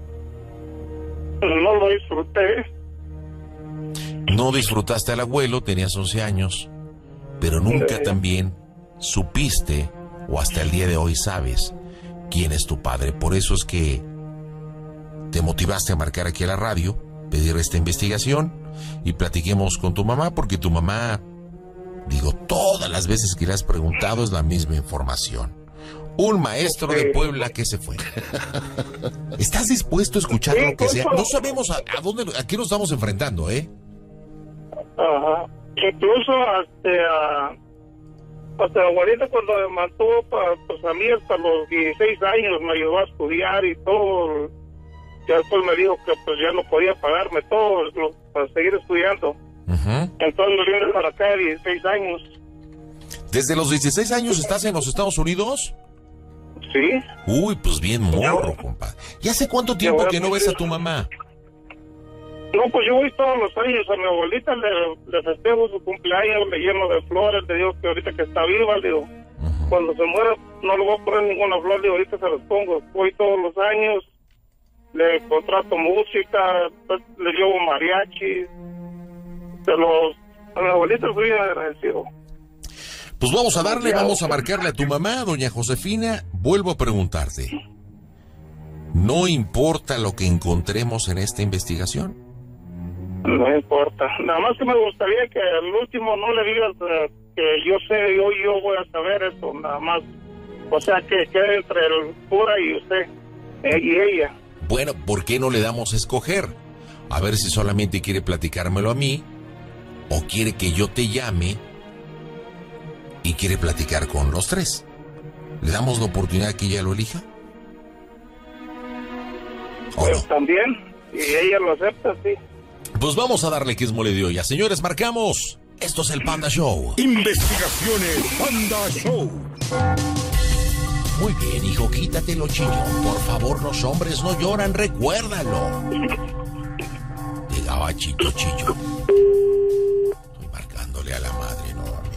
no lo disfruté. No disfrutaste al abuelo, tenías 11 años, pero nunca Sí. también supiste, o hasta el día de hoy sabes, quién es tu padre. Por eso es que te motivaste a marcar aquí a la radio, pedir esta investigación y platiquemos con tu mamá, porque tu mamá, digo, todas las veces que le has preguntado es la misma información. Un maestro de Puebla que se fue. ¿Estás dispuesto a escuchar lo que sea? No sabemos a qué nos estamos enfrentando, ¿eh? Ajá. Incluso hasta la abuelita cuando me mantuvo pues a mí hasta los 16 años me ayudó a estudiar y todo. Ya después me dijo que pues ya no podía pagarme todo para seguir estudiando. Entonces me vine para acá de 16 años. ¿Desde los 16 años estás en los Estados Unidos? Sí. Uy, pues bien morro, compadre. ¿Y hace cuánto tiempo que no ves a tu mamá? No, pues yo voy todos los años a mi abuelita, le festejo su cumpleaños, le lleno de flores, le digo que ahorita que está viva, le digo, cuando se muera no le voy a poner ninguna flor, le digo, ahorita se las pongo. Voy todos los años, le contrato música, le llevo mariachi, a mi abuelita soy bien agradecido. Pues vamos a darle, vamos a marcarle a tu mamá, doña Josefina. Vuelvo a preguntarte, ¿no importa lo que encontremos en esta investigación? No importa, nada más que me gustaría que al último no le digas que yo sé, yo voy a saber eso, nada más. O sea, que quede entre el cura y usted, y ella. Bueno, ¿por qué no le damos a escoger? A ver si solamente quiere platicármelo a mí, o quiere que yo te llame y quiere platicar con los tres. ¿Le damos la oportunidad que ella lo elija? ¿O Pues no? también, y ella lo acepta, sí. Pues vamos a darle que es mole de olla. Señores, marcamos. Esto es el Panda Show. Investigaciones Panda Show. Muy bien, hijo, quítatelo, chillón. Por favor, los hombres no lloran, recuérdalo. De gabachito, chillón. Estoy marcándole a la madre nuevamente.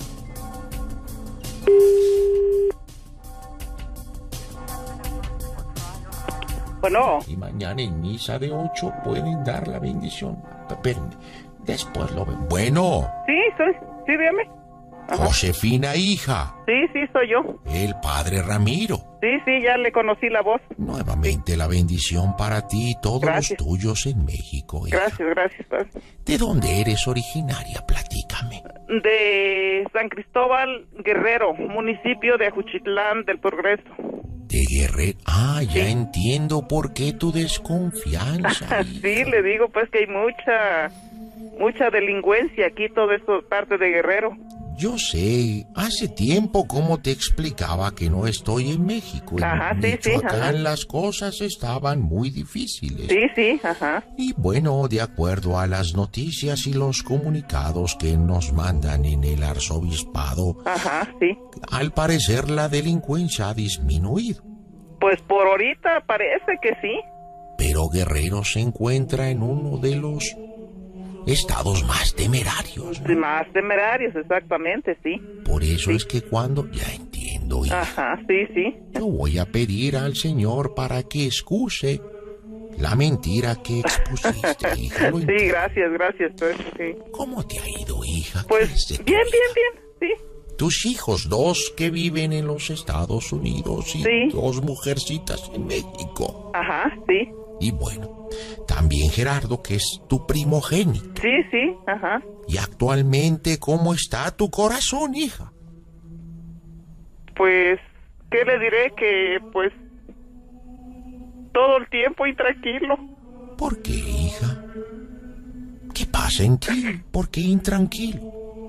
Bueno, Y mañana en misa de 8 pueden dar la bendición. Pero después lo ven. Bueno, sí, dígame. Ajá. Josefina, hija. Sí, soy yo. El padre Ramiro. Sí, ya le conocí la voz. Nuevamente la bendición para ti y todos Gracias. los tuyos en México, hija. Gracias, padre. ¿De dónde eres originaria? Platícame. De San Cristóbal Guerrero, municipio de Ajuchitlán del Progreso. De Guerrero. Ah, ya entiendo por qué tu desconfianza. Sí, hija. le digo pues que hay mucha delincuencia aquí, todo esto parte de Guerrero. Yo sé, hace tiempo como te explicaba que no estoy en México. En Ajá, sí, Michoacán ajá. las cosas estaban muy difíciles. Sí, ajá. Y bueno, de acuerdo a las noticias y los comunicados que nos mandan en el arzobispado, Ajá, sí. al parecer la delincuencia ha disminuido. Pues por ahorita parece que sí. Pero Guerrero se encuentra en uno de los estados más temerarios, ¿no? Más temerarios, exactamente, sí. Por eso es que cuando... Ya entiendo, hija. Ajá, sí. Yo voy a pedir al Señor para que excuse la mentira que expusiste, hija. Lo Sí, entiendo. gracias, pues, sí. ¿Cómo te ha ido, hija? ¿Qué Pues es de tu bien, vida? sí. Tus hijos, 2 que viven en los Estados Unidos y Sí. 2 mujercitas en México. Ajá, sí. Y bueno, también Gerardo, que es tu primogénito. Sí, ajá. Y actualmente, ¿cómo está tu corazón, hija? Pues, ¿qué le diré? Que, pues, todo el tiempo intranquilo. ¿Por qué, hija? ¿Qué pasa en ti? ¿Por qué intranquilo?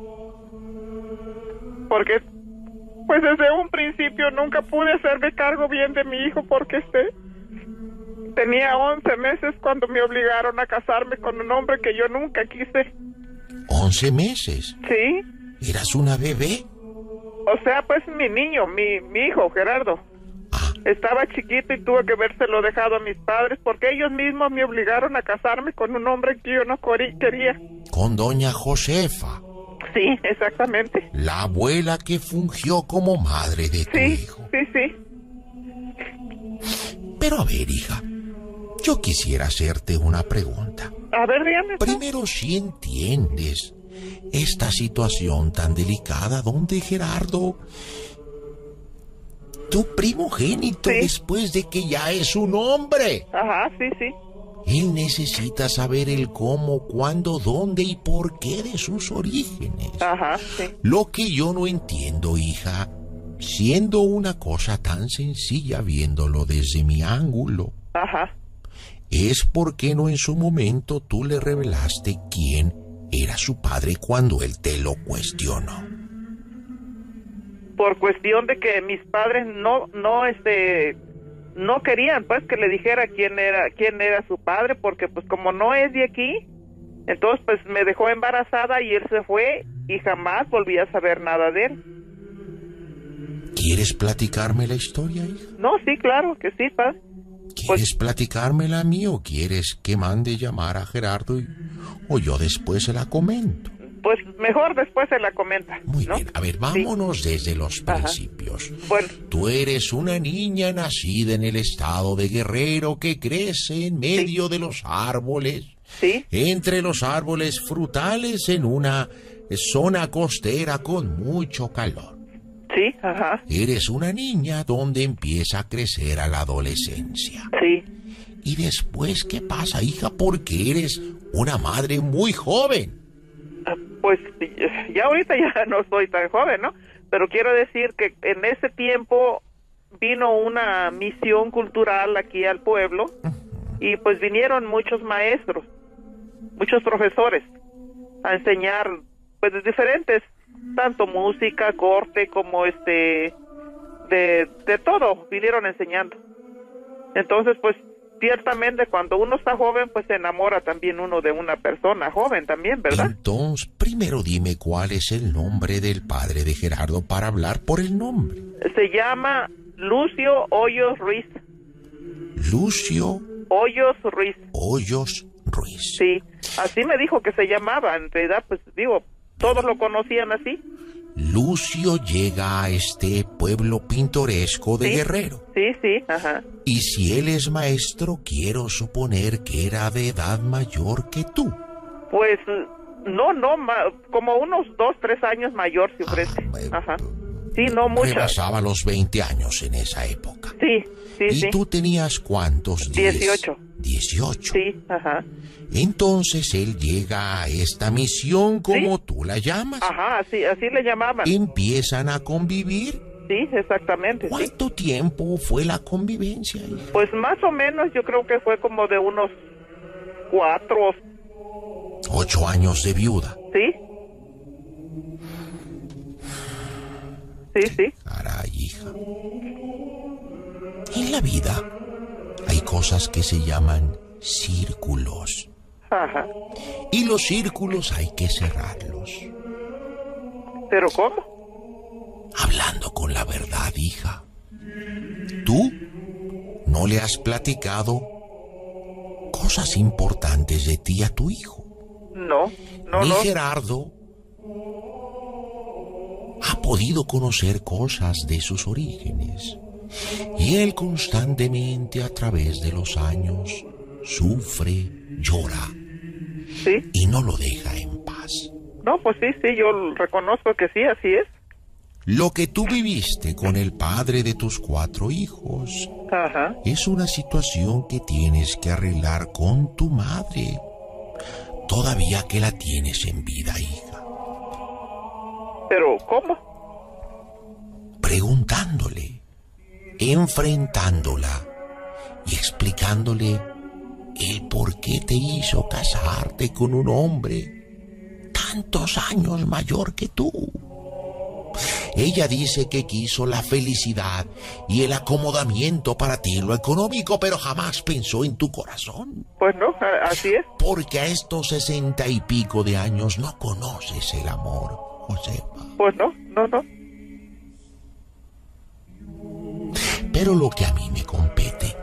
Porque, pues, desde un principio nunca pude hacerme cargo bien de mi hijo porque, tenía 11 meses cuando me obligaron a casarme con un hombre que yo nunca quise. 11 meses. Sí. ¿Eras una bebé? O sea, pues, mi niño, mi hijo, Gerardo. Ah, Estaba chiquito y tuve que habérselo dejado a mis padres porque ellos mismos me obligaron a casarme con un hombre que yo no quería. con doña Josefa. Sí, exactamente. La abuela que fungió como madre de tu Sí, hijo. sí. Pero a ver, hija, yo quisiera hacerte una pregunta. A ver, dígame. Primero, si entiendes esta situación tan delicada donde Gerardo, tu primogénito, Sí. después de que ya es un hombre, Ajá, sí. él necesita saber el cómo, cuándo, dónde y por qué de sus orígenes. Ajá, sí. Lo que yo no entiendo, hija, siendo una cosa tan sencilla viéndolo desde mi ángulo, Ajá. es por qué no en su momento tú le revelaste quién era su padre cuando él te lo cuestionó. Por cuestión de que mis padres no querían, pues, que le dijera quién era su padre, porque, pues, como no es de aquí, entonces, pues, me dejó embarazada y él se fue y jamás volví a saber nada de él. ¿Quieres platicarme la historia, hija? No, sí, claro que sí, padre. ¿Quieres platicármela a mí o quieres que mande llamar a Gerardo o yo después se la comento? Pues mejor después se la comenta. Muy ¿no? bien, a ver, vámonos desde los Ajá. principios. Bueno. Tú eres una niña nacida en el estado de Guerrero que crece en medio de los árboles, Sí, entre los árboles frutales en una zona costera con mucho calor. sí, ajá, Eres una niña donde empieza a crecer a la adolescencia. sí. ¿Y después qué pasa, hija? Porque eres una madre muy joven. Pues ya ahorita ya no soy tan joven, ¿no? Pero quiero decir que en ese tiempo vino una misión cultural aquí al pueblo y pues vinieron muchos maestros, muchos profesores a enseñar pues de diferentes, tanto música, corte como de todo vinieron enseñando. Entonces pues ciertamente cuando uno está joven pues se enamora también uno de una persona joven también, ¿verdad? Entonces, primero dime cuál es el nombre del padre de Gerardo para hablar por el nombre. Se llama Lucio Hoyos Ruiz. Lucio Hoyos Ruiz. Hoyos Ruiz. Sí, así me dijo que se llamaba. En realidad, pues digo, todos lo conocían así. Lucio llega a este pueblo pintoresco de Sí. Guerrero. Sí, ajá. Y si él es maestro, quiero suponer que era de edad mayor que tú. Pues no, como unos 2, 3 años mayor se ofrece. Ajá. Sí, no mucho. Rebasaba los 20 años en esa época. Sí, ¿Y sí. tú tenías cuántos? 18. 18. Sí, ajá. Entonces él llega a esta misión, como tú la llamas. Ajá, así le llamaban. Empiezan a convivir. Sí, exactamente. Sí. ¿Cuánto tiempo fue la convivencia, hija? Pues más o menos yo creo que fue como de unos 4, 8 años de viuda. ¿sí? Sí. Caray, hija. En la vida hay cosas que se llaman círculos. Ajá. Y los círculos hay que cerrarlos. ¿Pero cómo? Hablando con la verdad, hija. Tú no le has platicado cosas importantes de ti a tu hijo. No. Ni Gerardo ha podido conocer cosas de sus orígenes. Y él constantemente a través de los años sufre, llora Sí. y no lo deja en paz. No, pues sí, yo reconozco que sí, así es. Lo que tú viviste con el padre de tus 4 hijos Ajá. es una situación que tienes que arreglar con tu madre, todavía que la tienes en vida, hija. ¿Pero cómo? Preguntándole, enfrentándola y explicándole el por qué te hizo casarte con un hombre tantos años mayor que tú. Ella dice que quiso la felicidad y el acomodamiento para ti, lo económico, pero jamás pensó en tu corazón. Pues no, así es. Porque a estos 60 y pico de años no conoces el amor, Josefa. Pues no. Pero lo que a mí me compete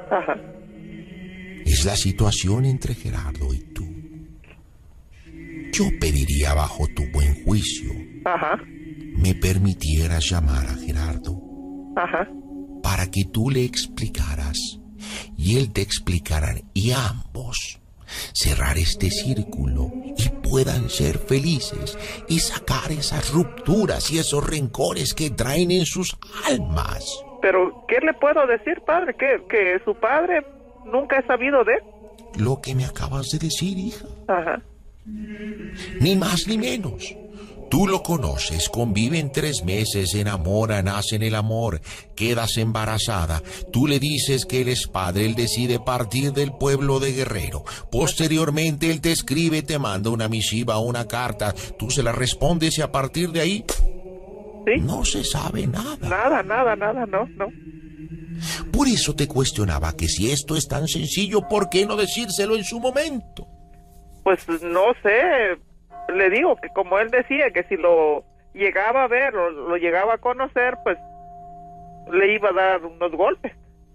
Ajá. es la situación entre Gerardo y tú. yo pediría bajo tu buen juicio Ajá, me permitieras llamar a Gerardo ajá. para que tú le explicaras y él te explicaran y ambos cerrar este círculo y puedan ser felices y sacar esas rupturas y esos rencores que traen en sus almas. Pero, ¿qué le puedo decir, padre? Que su padre nunca he sabido de él. Lo que me acabas de decir, hija. Ajá. Ni más ni menos. Tú lo conoces, conviven 3 meses, se enamoran, hacen el amor, quedas embarazada. Tú le dices que él es padre, él decide partir del pueblo de Guerrero. Posteriormente él te escribe, te manda una misiva, una carta. Tú se la respondes y a partir de ahí ¿Sí? no se sabe nada. Nada, no. Por eso te cuestionaba que si esto es tan sencillo, ¿por qué no decírselo en su momento? Pues no sé, le digo que como él decía que si lo llegaba a ver o lo llegaba a conocer, pues le iba a dar unos golpes.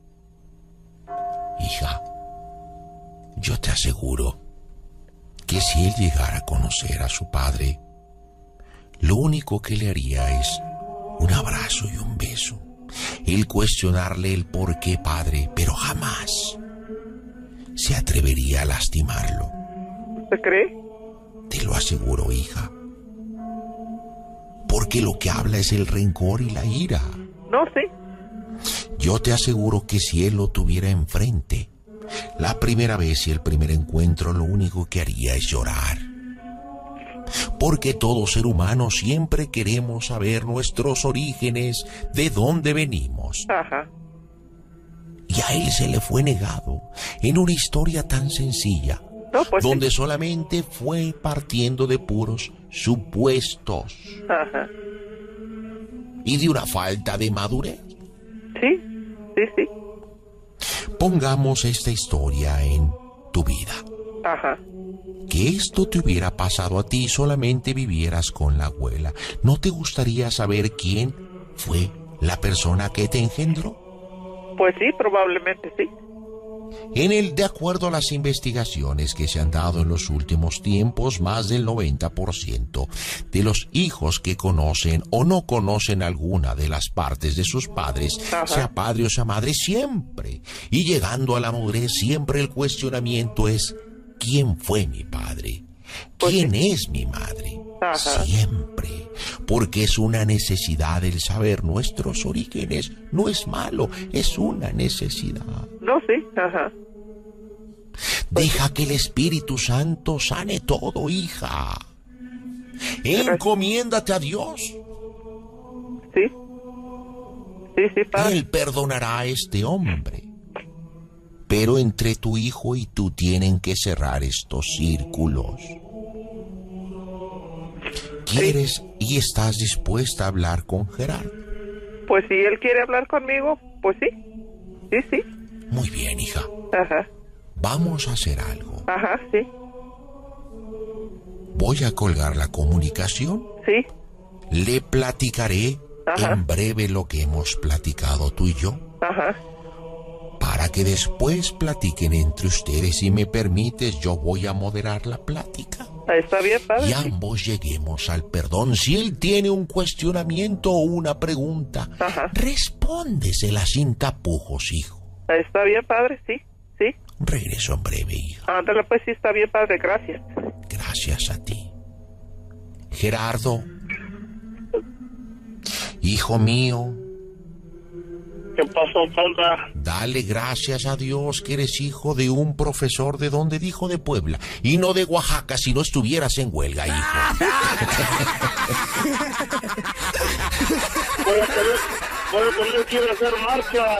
Hija, yo te aseguro que si él llegara a conocer a su padre, lo único que le haría es un abrazo y un beso. El cuestionarle el por qué padre, pero jamás se atrevería a lastimarlo. ¿Usted cree? Te lo aseguro, hija. Porque lo que habla es el rencor y la ira. No, sí. Yo te aseguro que si él lo tuviera enfrente, la primera vez y el primer encuentro lo único que haría es llorar. Porque todo ser humano siempre queremos saber nuestros orígenes, de dónde venimos. Ajá. Y a él se le fue negado en una historia tan sencilla, No, pues donde sí. solamente fue partiendo de puros supuestos Ajá. y de una falta de madurez. Sí. Pongamos esta historia en tu vida. Ajá. Que esto te hubiera pasado a ti y solamente vivieras con la abuela. ¿No te gustaría saber quién fue la persona que te engendró? Pues sí, probablemente sí. De acuerdo a las investigaciones que se han dado en los últimos tiempos, más del 90% de los hijos que conocen o no conocen alguna de las partes de sus padres, Ajá. sea padre o sea madre, siempre, y llegando a la madurez, siempre el cuestionamiento es: ¿quién fue mi padre? ¿Quién Pues sí. es mi madre? Ajá. Siempre, porque es una necesidad el saber nuestros orígenes. No es malo, es una necesidad. No, sí. Ajá. Deja que el Espíritu Santo sane todo, hija. Encomiéndate a Dios. Sí. Sí, padre. Él perdonará a este hombre. Pero entre tu hijo y tú tienen que cerrar estos círculos. ¿Quieres y estás dispuesta a hablar con Gerardo? Pues si él quiere hablar conmigo, pues sí. Sí. Muy bien, hija. Ajá. Vamos a hacer algo. Ajá, sí. Voy a colgar la comunicación. Sí. Le platicaré Ajá. en breve lo que hemos platicado tú y yo, Ajá. para que después platiquen entre ustedes. Si me permites, yo voy a moderar la plática Está bien, padre. y ambos lleguemos al perdón. Si él tiene un cuestionamiento o una pregunta, Ajá. respóndesela sin tapujos, hijo. Está bien, padre, sí. Regreso en breve, hija. Ándale, pues sí, está bien, padre, gracias. Gracias a ti. Gerardo, hijo mío, ¿Qué pasó, Panda? dale gracias a Dios que eres hijo de un profesor. ¿De dónde dijo? De Puebla. Y no de Oaxaca, si no estuvieras en huelga, hijo. Voy a tener que ir a hacer marcha.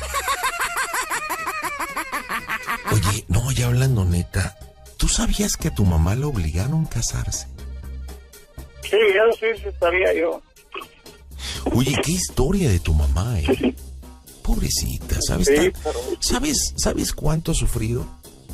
Oye, no, ya hablando neta, ¿tú sabías que a tu mamá la obligaron a casarse? Sí, eso sí sabía yo. Oye, qué historia de tu mamá, Pobrecita, ¿sabes? Sí, pero... ¿Sabes cuánto ha sufrido?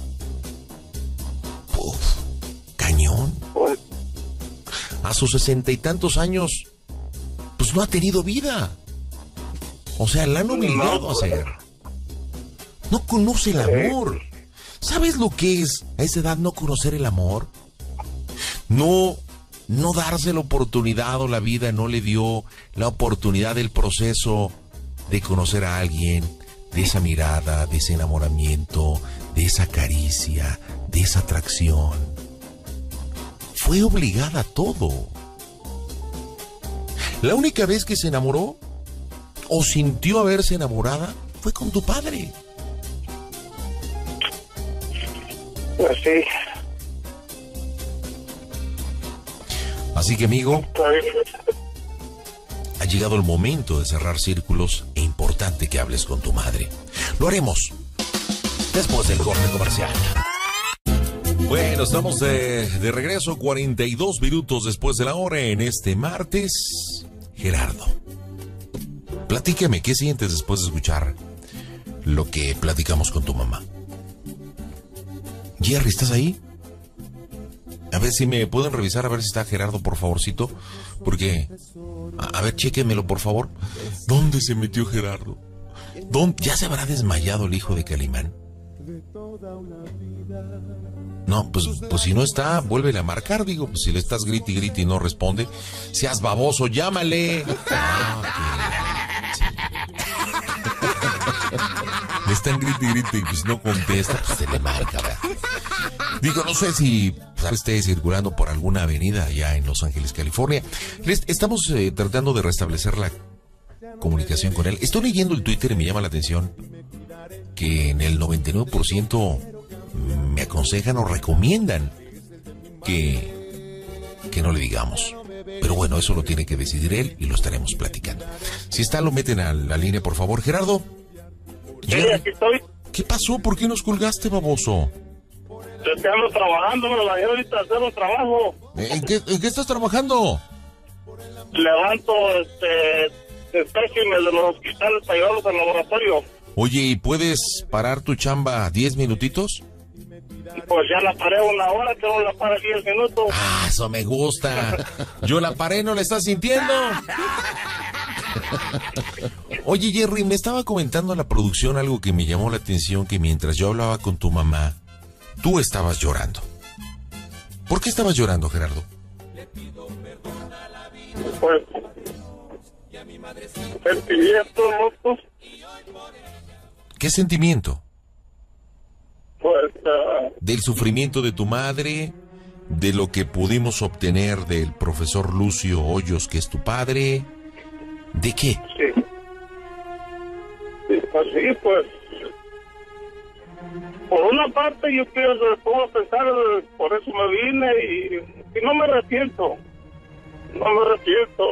Uf, cañón. Pues, A sus 60 y tantos años, pues no ha tenido vida. O sea, la han obligado a hacer. No conoce el amor. ¿Sabes lo que es a esa edad no conocer el amor? No darse la oportunidad, o la vida no le dio la oportunidad del proceso de conocer a alguien, de esa mirada, de ese enamoramiento, de esa caricia, de esa atracción. Fue obligada a todo. La única vez que se enamoró o sintió haberse enamorada fue con tu padre. Pues sí. Así que, amigo, ha llegado el momento de cerrar círculos e importante que hables con tu madre. Lo haremos después del corte comercial. Bueno, estamos de regreso, 42 minutos después de la hora en este martes. Gerardo, platícame, ¿qué sientes después de escuchar lo que platicamos con tu mamá? Jerry, ¿estás ahí? A ver si me pueden revisar, a ver si está Gerardo, por favorcito. Porque, a ver, chéquenmelo, por favor. ¿Dónde se metió Gerardo? ¿Ya se habrá desmayado el hijo de Calimán? No, pues si no está, vuélvele a marcar, digo. Pues si le estás grite y no responde, seas baboso, llámale. Le están grite y pues no contesta, pues se le marca, ¿verdad? Digo, no sé si esté circulando por alguna avenida allá en Los Ángeles, California. Estamos tratando de restablecer la comunicación con él. Estoy leyendo el Twitter y me llama la atención que en el 99% me aconsejan o recomiendan que no le digamos. Pero bueno, eso lo tiene que decidir él y lo estaremos platicando. Si está, lo meten a la línea, por favor. Gerardo. Sí, aquí estoy. ¿Qué pasó? ¿Por qué nos colgaste, baboso? Estoy trabajando, me lo bajé ahorita a hacer un trabajo. ¿En qué estás trabajando? Levanto espécimes de los hospitales para llevarlos al laboratorio. Oye, ¿y puedes parar tu chamba 10 minutitos? Pues ya la paré una hora, tengo la para 10 minutos. Ah, eso me gusta. Yo la paré, ¿no la estás sintiendo? Oye, Jerry, me estaba comentando la producción algo que me llamó la atención, que mientras yo hablaba con tu mamá, tú estabas llorando. ¿Por qué estabas llorando, Gerardo? Pues, sentimientos, loco. ¿Qué sentimiento? Pues, ¿Del sufrimiento de tu madre? ¿De lo que pudimos obtener del profesor Lucio Hoyos, que es tu padre? ¿De qué? Sí. Pues sí, pues. Por una parte, yo pienso, puedo pensar, por eso me vine y no me arrepiento. No me arrepiento.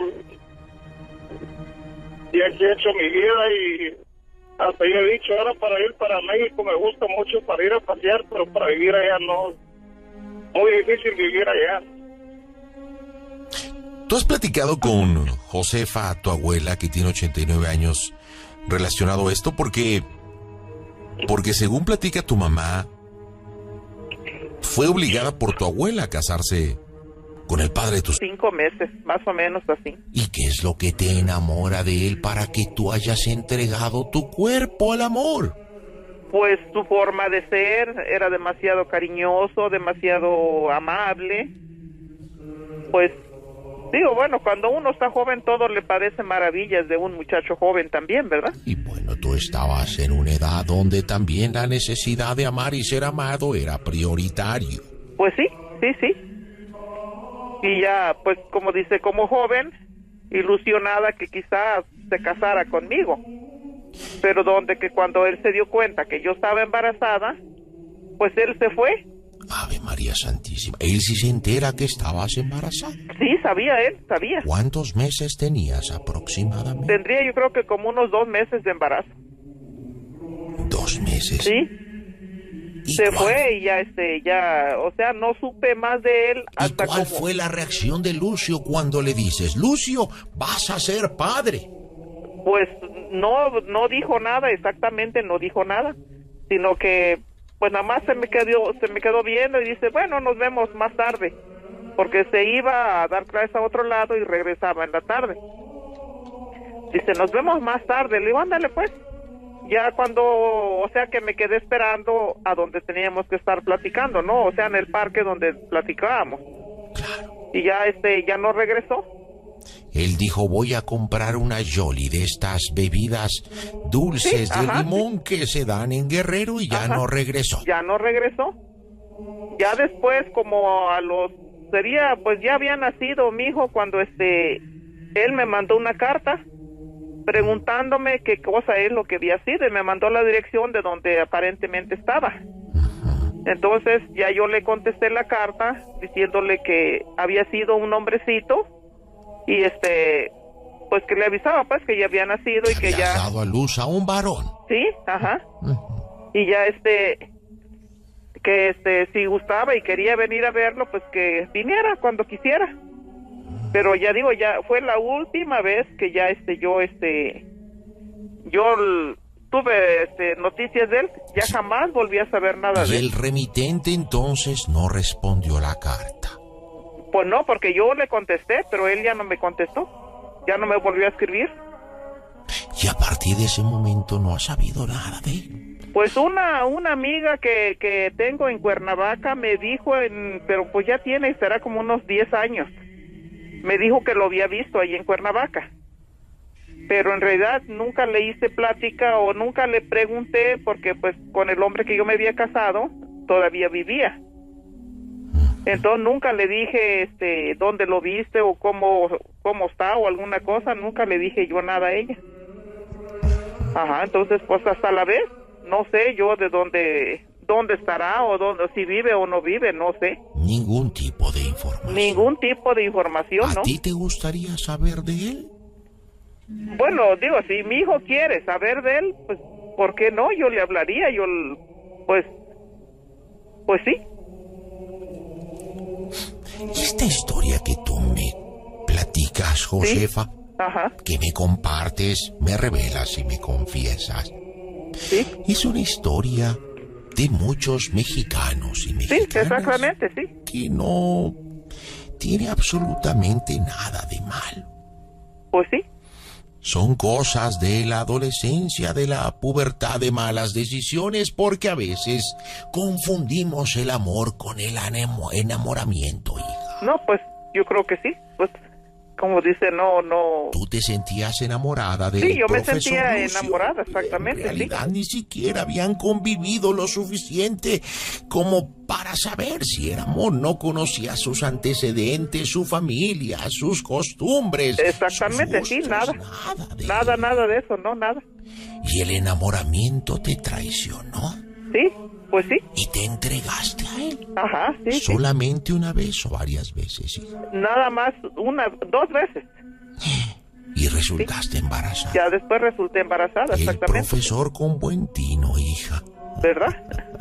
Y aquí he hecho mi vida y hasta yo he dicho, ahora para ir para México me gusta mucho para ir a pasear, pero para vivir allá no. Muy difícil vivir allá. ¿Tú has platicado con Josefa, tu abuela, que tiene 89 años, relacionado a esto? Porque según platica tu mamá, fue obligada por tu abuela a casarse con el padre de tus... 5 meses, más o menos así. ¿Y qué es lo que te enamora de él para que tú hayas entregado tu cuerpo al amor? Pues su forma de ser era demasiado cariñoso, demasiado amable. Pues digo, bueno, cuando uno está joven todo le parece maravillas de un muchacho joven también, ¿verdad? Y bueno, tú estabas en una edad donde también la necesidad de amar y ser amado era prioritario. Pues sí. Y ya, pues como dice, como joven, ilusionada que quizás se casara conmigo. Pero donde que cuando él se dio cuenta que yo estaba embarazada, pues él se fue. Ave María Santísima. ¿Él sí se entera que estabas embarazada? Sí, sabía él, sabía. ¿Cuántos meses tenías aproximadamente? Tendría yo creo que como unos 2 meses de embarazo. 2 meses. Sí. Se fue y ya, o sea, no supe más de él hasta... ¿Y cuál fue la reacción de Lucio cuando le dices, Lucio, vas a ser padre? Pues no dijo nada, exactamente no dijo nada, sino que pues nada más se me quedó viendo y dice, bueno, nos vemos más tarde, porque se iba a dar clases a otro lado y regresaba en la tarde. Dice, nos vemos más tarde. Le digo, ándale pues. Ya cuando, o sea que me quedé esperando a donde teníamos que estar platicando, ¿no? O sea, en el parque donde platicábamos. Claro. y ya ya no regresó. Él dijo, voy a comprar una Yoli de estas bebidas dulces Sí, de ajá, limón que se dan en Guerrero y ya Ajá. no regresó. Ya no regresó. Ya después, como pues ya había nacido mi hijo cuando él me mandó una carta preguntándome qué cosa es lo que había sido y me mandó la dirección de donde aparentemente estaba. Entonces ya yo le contesté la carta diciéndole que había sido un hombrecito y pues que le avisaba pues que ya había nacido y que Habías ya dado a luz a un varón. sí, ajá. Y ya que si gustaba y quería venir a verlo, pues que viniera cuando quisiera. Pero ya digo, ya fue la última vez que ya tuve noticias de él, ya jamás volví a saber nada Y de él. el remitente entonces no respondió la carta. Pues no, porque yo le contesté, pero él ya no me contestó, ya no me volvió a escribir. Y a partir de ese momento no has sabido nada de él. Pues una amiga que tengo en Cuernavaca me dijo, pero pues ya será como unos 10 años, me dijo que lo había visto ahí en Cuernavaca. Pero en realidad nunca le hice plática o nunca le pregunté porque pues con el hombre que yo me había casado todavía vivía. Entonces nunca le dije dónde lo viste o cómo está o alguna cosa, nunca le dije yo nada a ella. Ajá, entonces pues hasta la vez no sé yo de dónde estará o si vive o no vive, no sé. Ningún tipo de información. Ningún tipo de información, ¿A ¿no? ti te gustaría saber de él? Bueno, digo, si mi hijo quiere saber de él, pues, ¿por qué no? Yo le hablaría, pues sí. ¿Y esta historia que tú me platicas, Josefa, Ajá, que me compartes, me revelas y me confiesas, sí, es una historia de muchos mexicanos y sí, mexicanas exactamente, sí. que no tiene absolutamente nada de malo? Pues sí, Son cosas de la adolescencia, de la pubertad, de malas decisiones, porque a veces confundimos el amor con el enamoramiento, hija. no, pues yo creo que sí, pues como dice, no. Tú te sentías enamorada del Sí, yo me profesor sentía Lucio. enamorada, exactamente, En realidad ni siquiera habían convivido lo suficiente como para saber si era amor. No conocía sus antecedentes, su familia, sus costumbres. Exactamente, sus sí, gustos, nada. Nada de eso, no, nada. Y el enamoramiento te traicionó Sí, pues sí, y te entregaste a él. ajá, sí, sí. ¿Solamente una vez o varias veces, hija? Nada más, 2 veces. Y resultaste embarazada. Ya después resulté embarazada, El exactamente. profesor con buen tino, hija. ¿Verdad?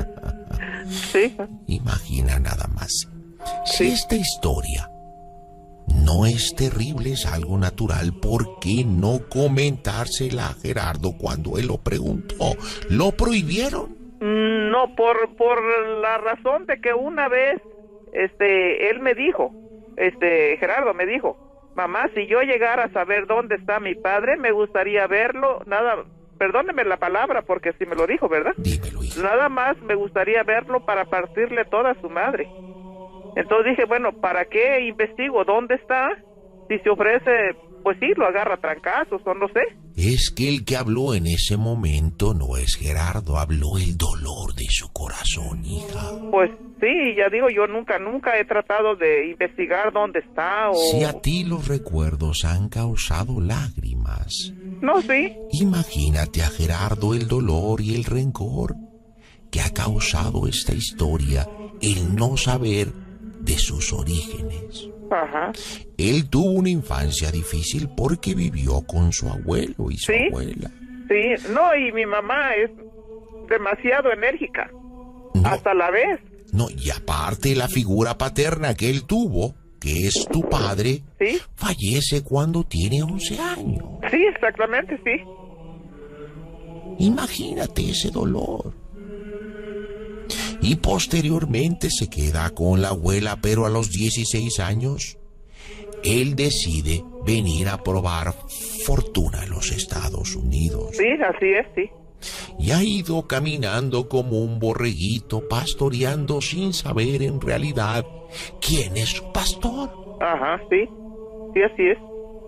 Sí, Imagina nada más. Si Sí. esta historia no es terrible, es algo natural, ¿por qué no comentársela a Gerardo cuando él lo preguntó? ¿Lo prohibieron? no, por la razón de que una vez, él me dijo, Gerardo me dijo, mamá, si yo llegara a saber dónde está mi padre, me gustaría verlo, perdóneme la palabra porque sí me lo dijo, ¿verdad? Dímelo, hija. Nada más me gustaría verlo para partirle toda a su madre. Entonces dije, bueno, ¿para qué investigo dónde está? Si se ofrece, pues sí, lo agarra a trancazos o no sé. Es que el que habló en ese momento no es Gerardo, habló el dolor de su corazón, hija. Pues sí, ya digo, yo nunca he tratado de investigar dónde está o... Si a ti los recuerdos han causado lágrimas, No, sí, imagínate a Gerardo el dolor y el rencor que ha causado esta historia, el no saber de sus orígenes. ajá, Él tuvo una infancia difícil porque vivió con su abuelo y su Sí. abuela. sí, no, y mi mamá es demasiado enérgica, No, hasta la vez, no, y aparte la figura paterna que él tuvo, que es tu padre, sí, fallece cuando tiene 11 años. sí, exactamente, sí, Imagínate ese dolor. Y posteriormente se queda con la abuela, pero a los 16 años, él decide venir a probar fortuna en los Estados Unidos. sí, así es, sí, Y ha ido caminando como un borreguito, pastoreando sin saber en realidad quién es su pastor. Ajá, sí. Sí, así es.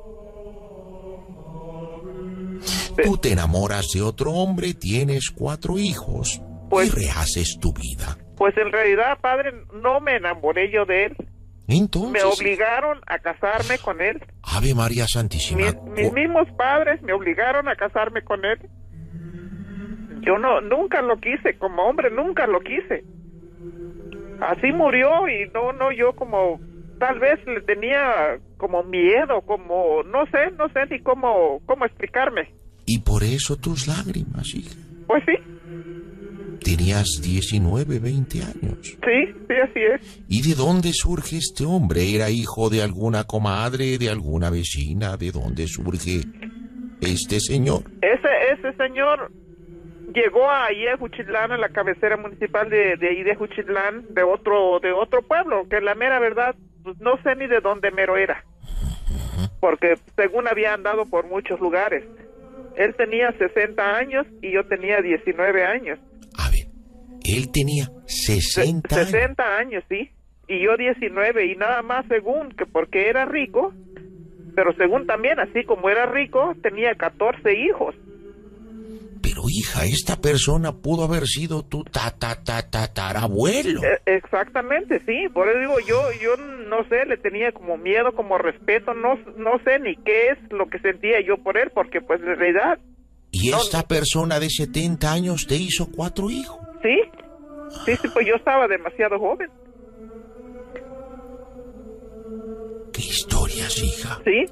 Tú te enamoras de otro hombre, tienes 4 hijos Pues- y rehaces tu vida. Pues en realidad, padre, no me enamoré yo de él. Entonces, Me obligaron a casarme con él. Ave María Santísima. Mis mismos padres me obligaron a casarme con él. Yo nunca lo quise, como hombre nunca lo quise. Así murió y yo como, tal vez le tenía como miedo, como, no sé ni cómo explicarme. Y por eso tus lágrimas, hija. Pues sí, Tenías 19, 20 años. sí, así es. ¿Y de dónde surge este hombre? ¿Era hijo de alguna comadre, de alguna vecina? ¿De dónde surge este señor? Ese señor llegó ahí a Juchitlán, a la cabecera municipal de ahí de Juchitlán, de otro pueblo, que la mera verdad, pues no sé ni de dónde mero era, porque según había andado por muchos lugares. Él tenía 60 años y yo tenía 19 años. A ver, él tenía 60 años. 60 años, sí, y yo 19, y nada más según que porque era rico, pero según también, así como era rico, tenía 14 hijos. Pero hija, esta persona pudo haber sido tu tatarabuelo. Exactamente, sí, por eso digo, yo no sé, le tenía como miedo, como respeto, no sé ni qué es lo que sentía yo por él, porque pues en realidad... Y esta persona de 70 años te hizo 4 hijos. Sí, pues yo estaba demasiado joven. ¿Qué historias, hija? Sí.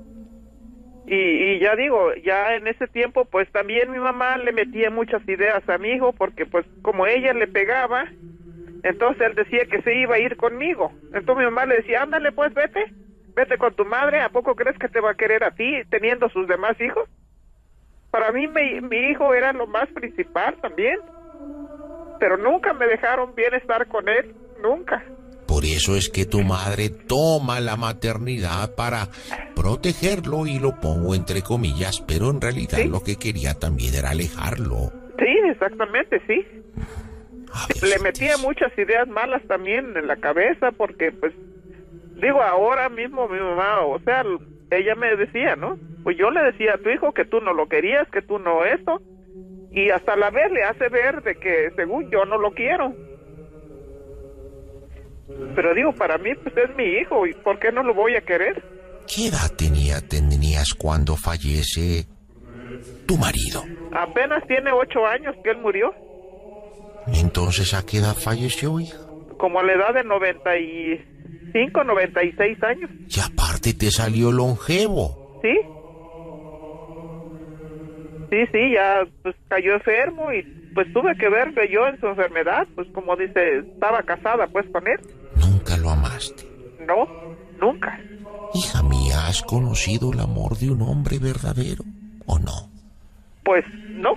Y ya digo, ya en ese tiempo, pues también mi mamá le metía muchas ideas a mi hijo, porque pues como ella le pegaba, entonces él decía que se iba a ir conmigo. Entonces mi mamá le decía, ándale pues, vete con tu madre, ¿a poco crees que te va a querer a ti teniendo sus demás hijos? Para mí mi hijo era lo más principal también, pero nunca me dejaron bien estar con él, nunca. Por eso es que tu madre toma la maternidad para protegerlo, y lo pongo entre comillas, pero en realidad ¿Sí? lo que quería también era alejarlo. Sí, exactamente, sí. Le metía muchas ideas malas también en la cabeza, porque pues, digo, ahora mismo mi mamá, o sea, ella me decía, ¿no? Pues yo le decía a tu hijo que tú no lo querías, que tú no esto, y hasta la vez le hace ver de que según yo no lo quiero. Pero digo, para mí pues es mi hijo, ¿y por qué no lo voy a querer? ¿Qué edad tenías cuando fallece tu marido? Apenas tiene 8 años que él murió, Entonces, ¿a qué edad falleció, hija? como a la edad de 95, 96 años, Y aparte te salió longevo. ¿sí? Sí, ya pues cayó enfermo y pues tuve que verme yo en su enfermedad, pues como dice, estaba casada pues con él. Nunca lo amaste. No, nunca. Hija mía, ¿has conocido el amor de un hombre verdadero o no? Pues no,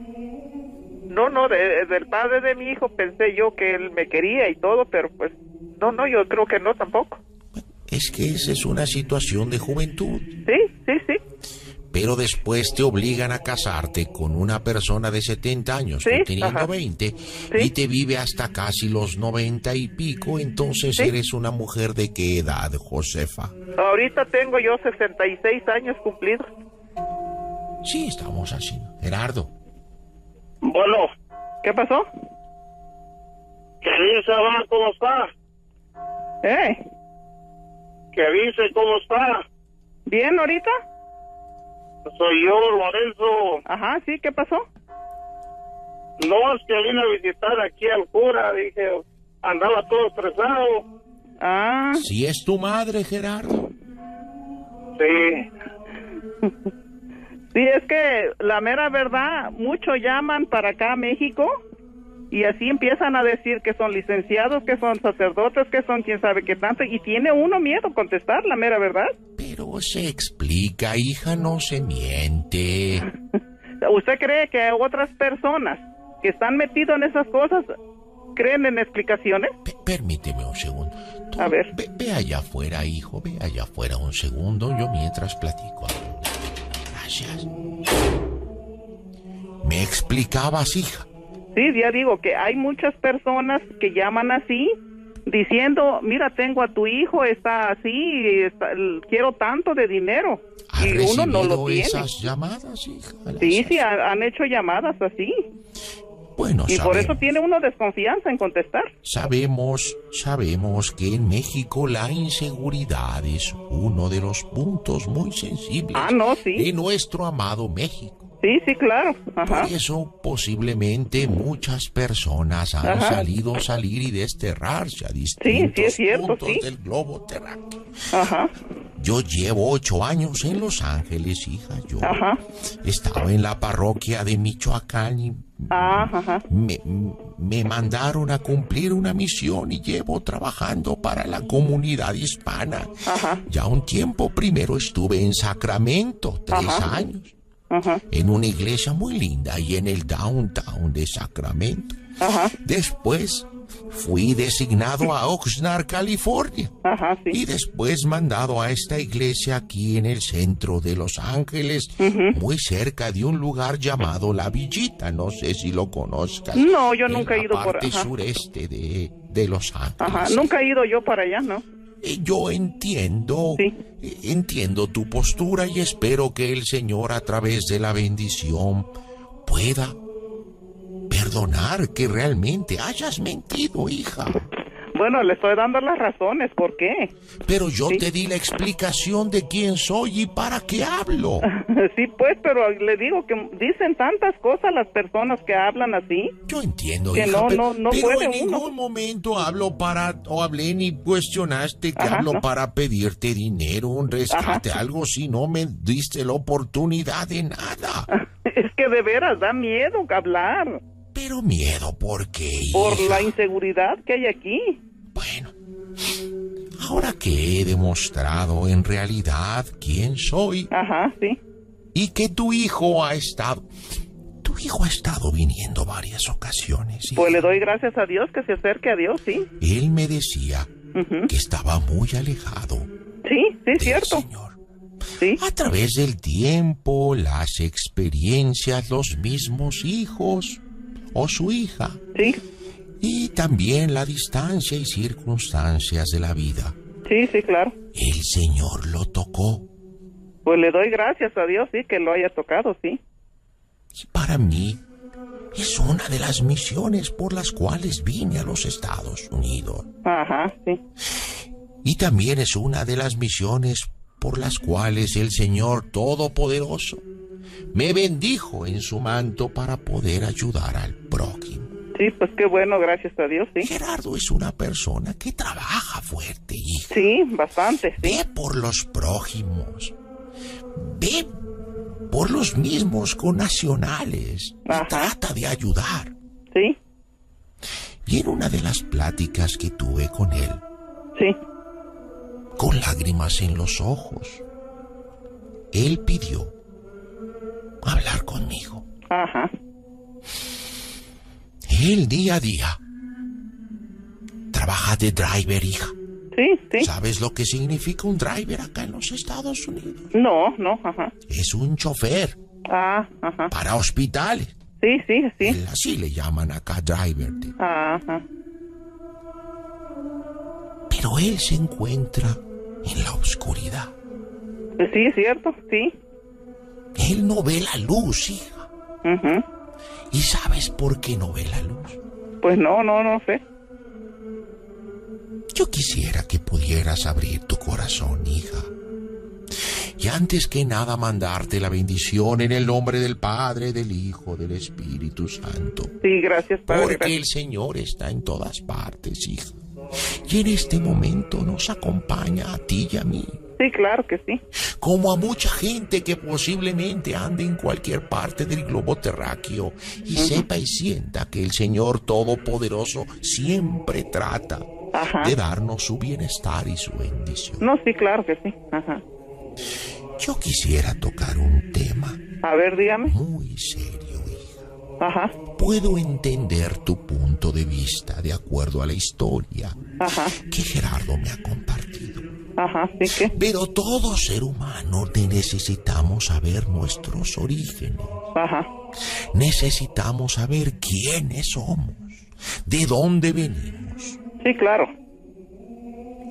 del padre de mi hijo pensé yo que él me quería y todo, pero pues no, yo creo que no tampoco. Es que esa es una situación de juventud. Sí. Pero después te obligan a casarte con una persona de 70 años, Sí, tú teniendo ajá. 20, y te vive hasta casi los 90 y pico. Entonces, Sí. ¿eres una mujer de qué edad, Josefa? Ahorita tengo yo 66 años cumplidos. Sí, estamos así. Gerardo. Bueno, ¿Qué pasó? ¿qué dice, va? ¿Cómo está? ¿Qué dice? ¿Cómo está? ¿Bien ahorita? Soy yo, Lorenzo. Ajá, sí, ¿qué pasó? No, es que vine a visitar aquí al cura, dije, andaba todo estresado. Ah, Si es tu madre, Gerardo. Sí. sí, es que la mera verdad, muchos llaman para acá a México y así empiezan a decir que son licenciados, que son sacerdotes, que son quién sabe qué tanto, y tiene uno miedo contestar la mera verdad. Pero se explica, hija, no se miente. ¿Usted cree que otras personas que están metidos en esas cosas creen en explicaciones? Permíteme un segundo. Tú A ver. Ve allá afuera, hijo, ve allá afuera un segundo. Yo mientras platico. Gracias. Me explicabas, hija. Sí, ya digo que hay muchas personas que llaman así diciendo, mira, tengo a tu hijo, está así, quiero tanto de dinero. ¿Has Y uno no lo recibido tiene. esas llamadas, hija? Sí, sí, han hecho llamadas así. Bueno, Y por eso sabemos. tiene uno desconfianza en contestar. Sabemos que en México la inseguridad es uno de los puntos muy sensibles Ah, no, sí. de nuestro amado México. Sí, sí, claro. Ajá. Por eso posiblemente muchas personas han salir y desterrarse a distintos sí, es cierto, puntos sí. del globo terráqueo. Ajá. Yo llevo 8 años en Los Ángeles, hija. Yo Ajá. estaba en la parroquia de Michoacán y Ajá. me mandaron a cumplir una misión y llevo trabajando para la comunidad hispana. Ajá. Ya un tiempo. Primero estuve en Sacramento, 3 Ajá. años, Ajá. en una iglesia muy linda y en el downtown de Sacramento. Ajá. Después fui designado a Oxnard, California. Ajá, sí. Y después mandado a esta iglesia aquí en el centro de Los Ángeles, muy cerca de un lugar llamado La Villita. No sé si lo conozcas. No, yo nunca he ido por por la parte ajá. sureste de Los Ángeles. Ajá, nunca he ido yo para allá, ¿no? Yo entiendo, Sí. entiendo tu postura y espero que el Señor a través de la bendición pueda perdonar que realmente hayas mentido, hija. Bueno, le estoy dando las razones, ¿por qué? Pero yo Sí. te di la explicación de quién soy y para qué hablo. Sí, pues, pero le digo que dicen tantas cosas las personas que hablan así. Yo entiendo, Que hija, no, pero, no pero puede en uno. ningún momento hablé ni cuestionaste que Ajá, hablo no. para pedirte dinero, un rescate, algo si no me diste la oportunidad de nada. Es que de veras da miedo hablar Pero miedo, ¿por qué, por hija? la inseguridad que hay aquí. Bueno, ahora que he demostrado en realidad quién soy Ajá, sí. y que tu hijo ha estado viniendo varias ocasiones. Pues hija. le doy gracias a Dios que se acerque a Dios, sí. Él me decía Ujú. que estaba muy alejado Sí, sí, del cierto. Señor. Sí, A través del tiempo, las experiencias, los mismos hijos o su hija sí, y también la distancia y circunstancias de la vida. sí, sí, claro. El Señor lo tocó. Pues le doy gracias a Dios, sí, que lo haya tocado, sí. Y para mí es una de las misiones por las cuales vine a los Estados Unidos. Ajá, sí. Y también es una de las misiones por las cuales el Señor Todopoderoso me bendijo en su manto para poder ayudar al prójimo. Sí, pues qué bueno, gracias a Dios, sí. Gerardo es una persona que trabaja fuerte, hija. Sí, bastante, sí. Ve por los prójimos. Ve por los mismos connacionales. Y Ajá. trata de ayudar. Sí, Y en una de las pláticas que tuve con él, sí. con lágrimas en los ojos, él pidió hablar conmigo. Ajá. Él día a día trabaja de driver, hija. Sí, sí. ¿Sabes lo que significa un driver acá en los Estados Unidos? No, no, ajá. Es un chofer Ah, ajá. para hospitales. Sí, sí, sí. Él así le llaman acá driver. Ajá. Pero él se encuentra en la oscuridad. Pues sí, es cierto, sí. Él no ve la luz, hija. Ujú. ¿Y sabes por qué no ve la luz? Pues no, no, no sé. Yo quisiera que pudieras abrir tu corazón, hija. Y antes que nada mandarte la bendición en el nombre del Padre, del Hijo, del Espíritu Santo. Sí, gracias, Padre. Porque Gracias. el Señor está en todas partes, hija. Y en este momento nos acompaña a ti y a mí. Sí, claro que sí. Como a mucha gente que posiblemente ande en cualquier parte del globo terráqueo y sepa y sienta que el Señor Todopoderoso siempre trata Ajá. de darnos su bienestar y su bendición. No, sí, claro que sí. Ajá. Yo quisiera tocar un tema A ver, dígame. muy serio, hija. Ajá. Puedo entender tu punto de vista de acuerdo a la historia Ajá. que Gerardo me ha compartido. Ajá, sí que. Pero todo ser humano necesitamos saber nuestros orígenes. Ajá. Necesitamos saber quiénes somos, de dónde venimos. Sí, claro.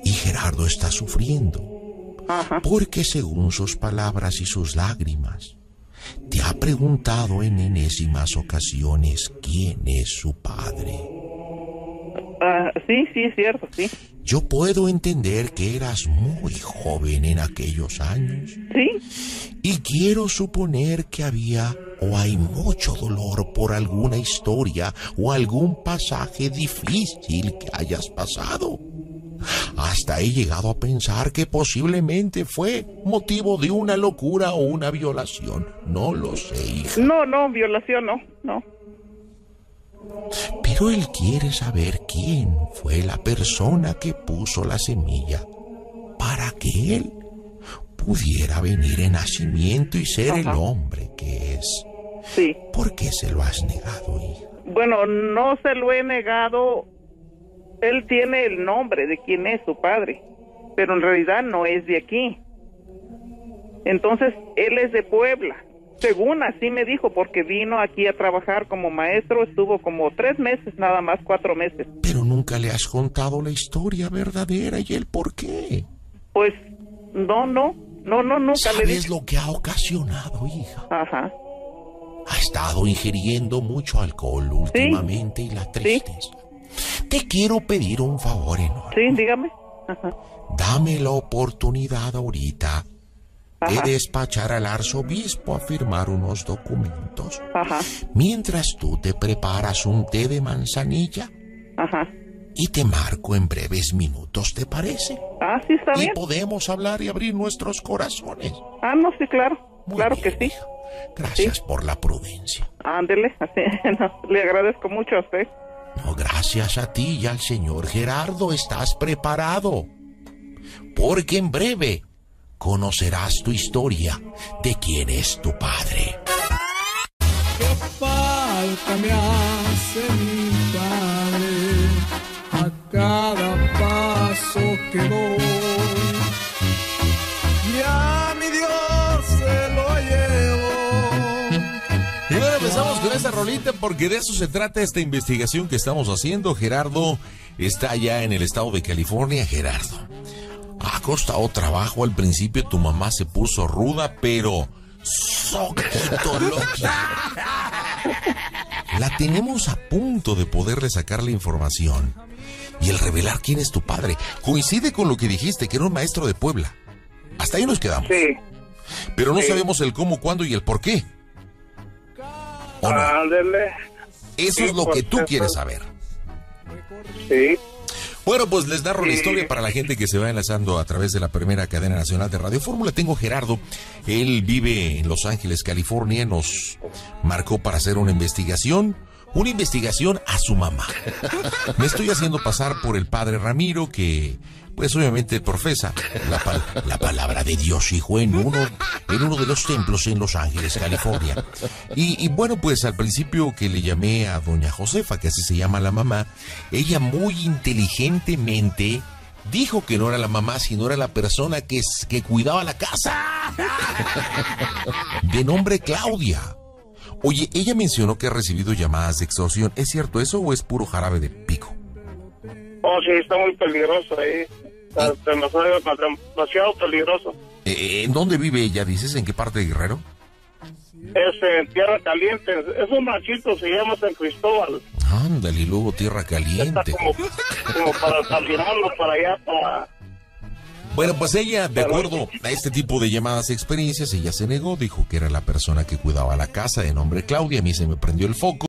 Y Gerardo está sufriendo. Ajá. Porque según sus palabras y sus lágrimas, te ha preguntado en enésimas ocasiones quién es su padre. Sí, es cierto, sí. Yo puedo entender que eras muy joven en aquellos años. Sí, Y quiero suponer que había o hay mucho dolor por alguna historia o algún pasaje difícil que hayas pasado. Hasta he llegado a pensar que posiblemente fue motivo de una locura o una violación. No lo sé, hija. no, violación no. Pero él quiere saber quién fue la persona que puso la semilla para que él pudiera venir en nacimiento y ser el hombre que es. Sí. ¿Por qué se lo has negado, hija? Bueno, no se lo he negado. Él tiene el nombre de quién es su padre, pero en realidad no es de aquí. Entonces, él es de Puebla. Según así me dijo, porque vino aquí a trabajar como maestro, estuvo como 3 meses, nada más 4 meses. Pero nunca le has contado la historia verdadera y el por qué. Pues, no, nunca le ¿Sabes dije. lo que ha ocasionado, hija? Ajá, Ha estado ingiriendo mucho alcohol últimamente y la tristeza. Te quiero pedir un favor enorme. sí, dígame. Ajá, Dame la oportunidad ahorita de Ajá. despachar al arzobispo a firmar unos documentos. ajá, Mientras tú te preparas un té de manzanilla ajá. y te marco en breves minutos, ¿te parece? Sí, está Y bien. podemos hablar y abrir nuestros corazones. No, sí, claro. Muy Claro bien, que sí. hija. Gracias por la prudencia. Ándele, así, no, le agradezco mucho a usted. No, gracias a ti y al señor Gerardo, estás preparado. Porque en breve conocerás tu historia de quién es tu padre. Qué falta me hace mi padre a cada paso que doy. Ya mi Dios se lo llevó. Y bueno, empezamos con esta rolita porque de eso se trata esta investigación que estamos haciendo. Gerardo está allá en el estado de California. Gerardo, ha costado trabajo al principio, tu mamá se puso ruda, pero soquito loca. La tenemos a punto de poderle sacar la información y el revelar quién es tu padre. Coincide con lo que dijiste, que era un maestro de Puebla. Hasta ahí nos quedamos. Sí. Pero no Sí. sabemos el cómo, cuándo y el por qué. ¿O no? Ándele. Eso Sí, es lo que tú pues, quieres saber. Sí. Bueno, pues les narro la Sí. historia para la gente que se va enlazando a través de la primera cadena nacional de Radio Fórmula. Tengo Gerardo, él vive en Los Ángeles, California, nos marcó para hacer una investigación a su mamá. Me estoy haciendo pasar por el padre Ramiro, que pues obviamente profesa la palabra de Dios, hijo, en uno de los templos en Los Ángeles, California. Y bueno, pues al principio que le llamé a doña Josefa, que así se llama la mamá, ella muy inteligentemente dijo que no era la mamá, sino era la persona que cuidaba la casa, de nombre Claudia. Oye, ella mencionó que ha recibido llamadas de extorsión. ¿Es cierto eso o es puro jarabe de pico? Oh, sí, está muy peligroso ahí. Está demasiado peligroso. ¿En dónde vive ella, dices? ¿En qué parte de Guerrero? Es en Tierra Caliente. Es un ranchito, se llama San Cristóbal. Ándale, y luego Tierra Está Caliente. como para caminando para allá, para... Bueno, pues ella, de acuerdo a este tipo de llamadas y experiencias, ella se negó, dijo que era la persona que cuidaba la casa de nombre Claudia. A mí se me prendió el foco.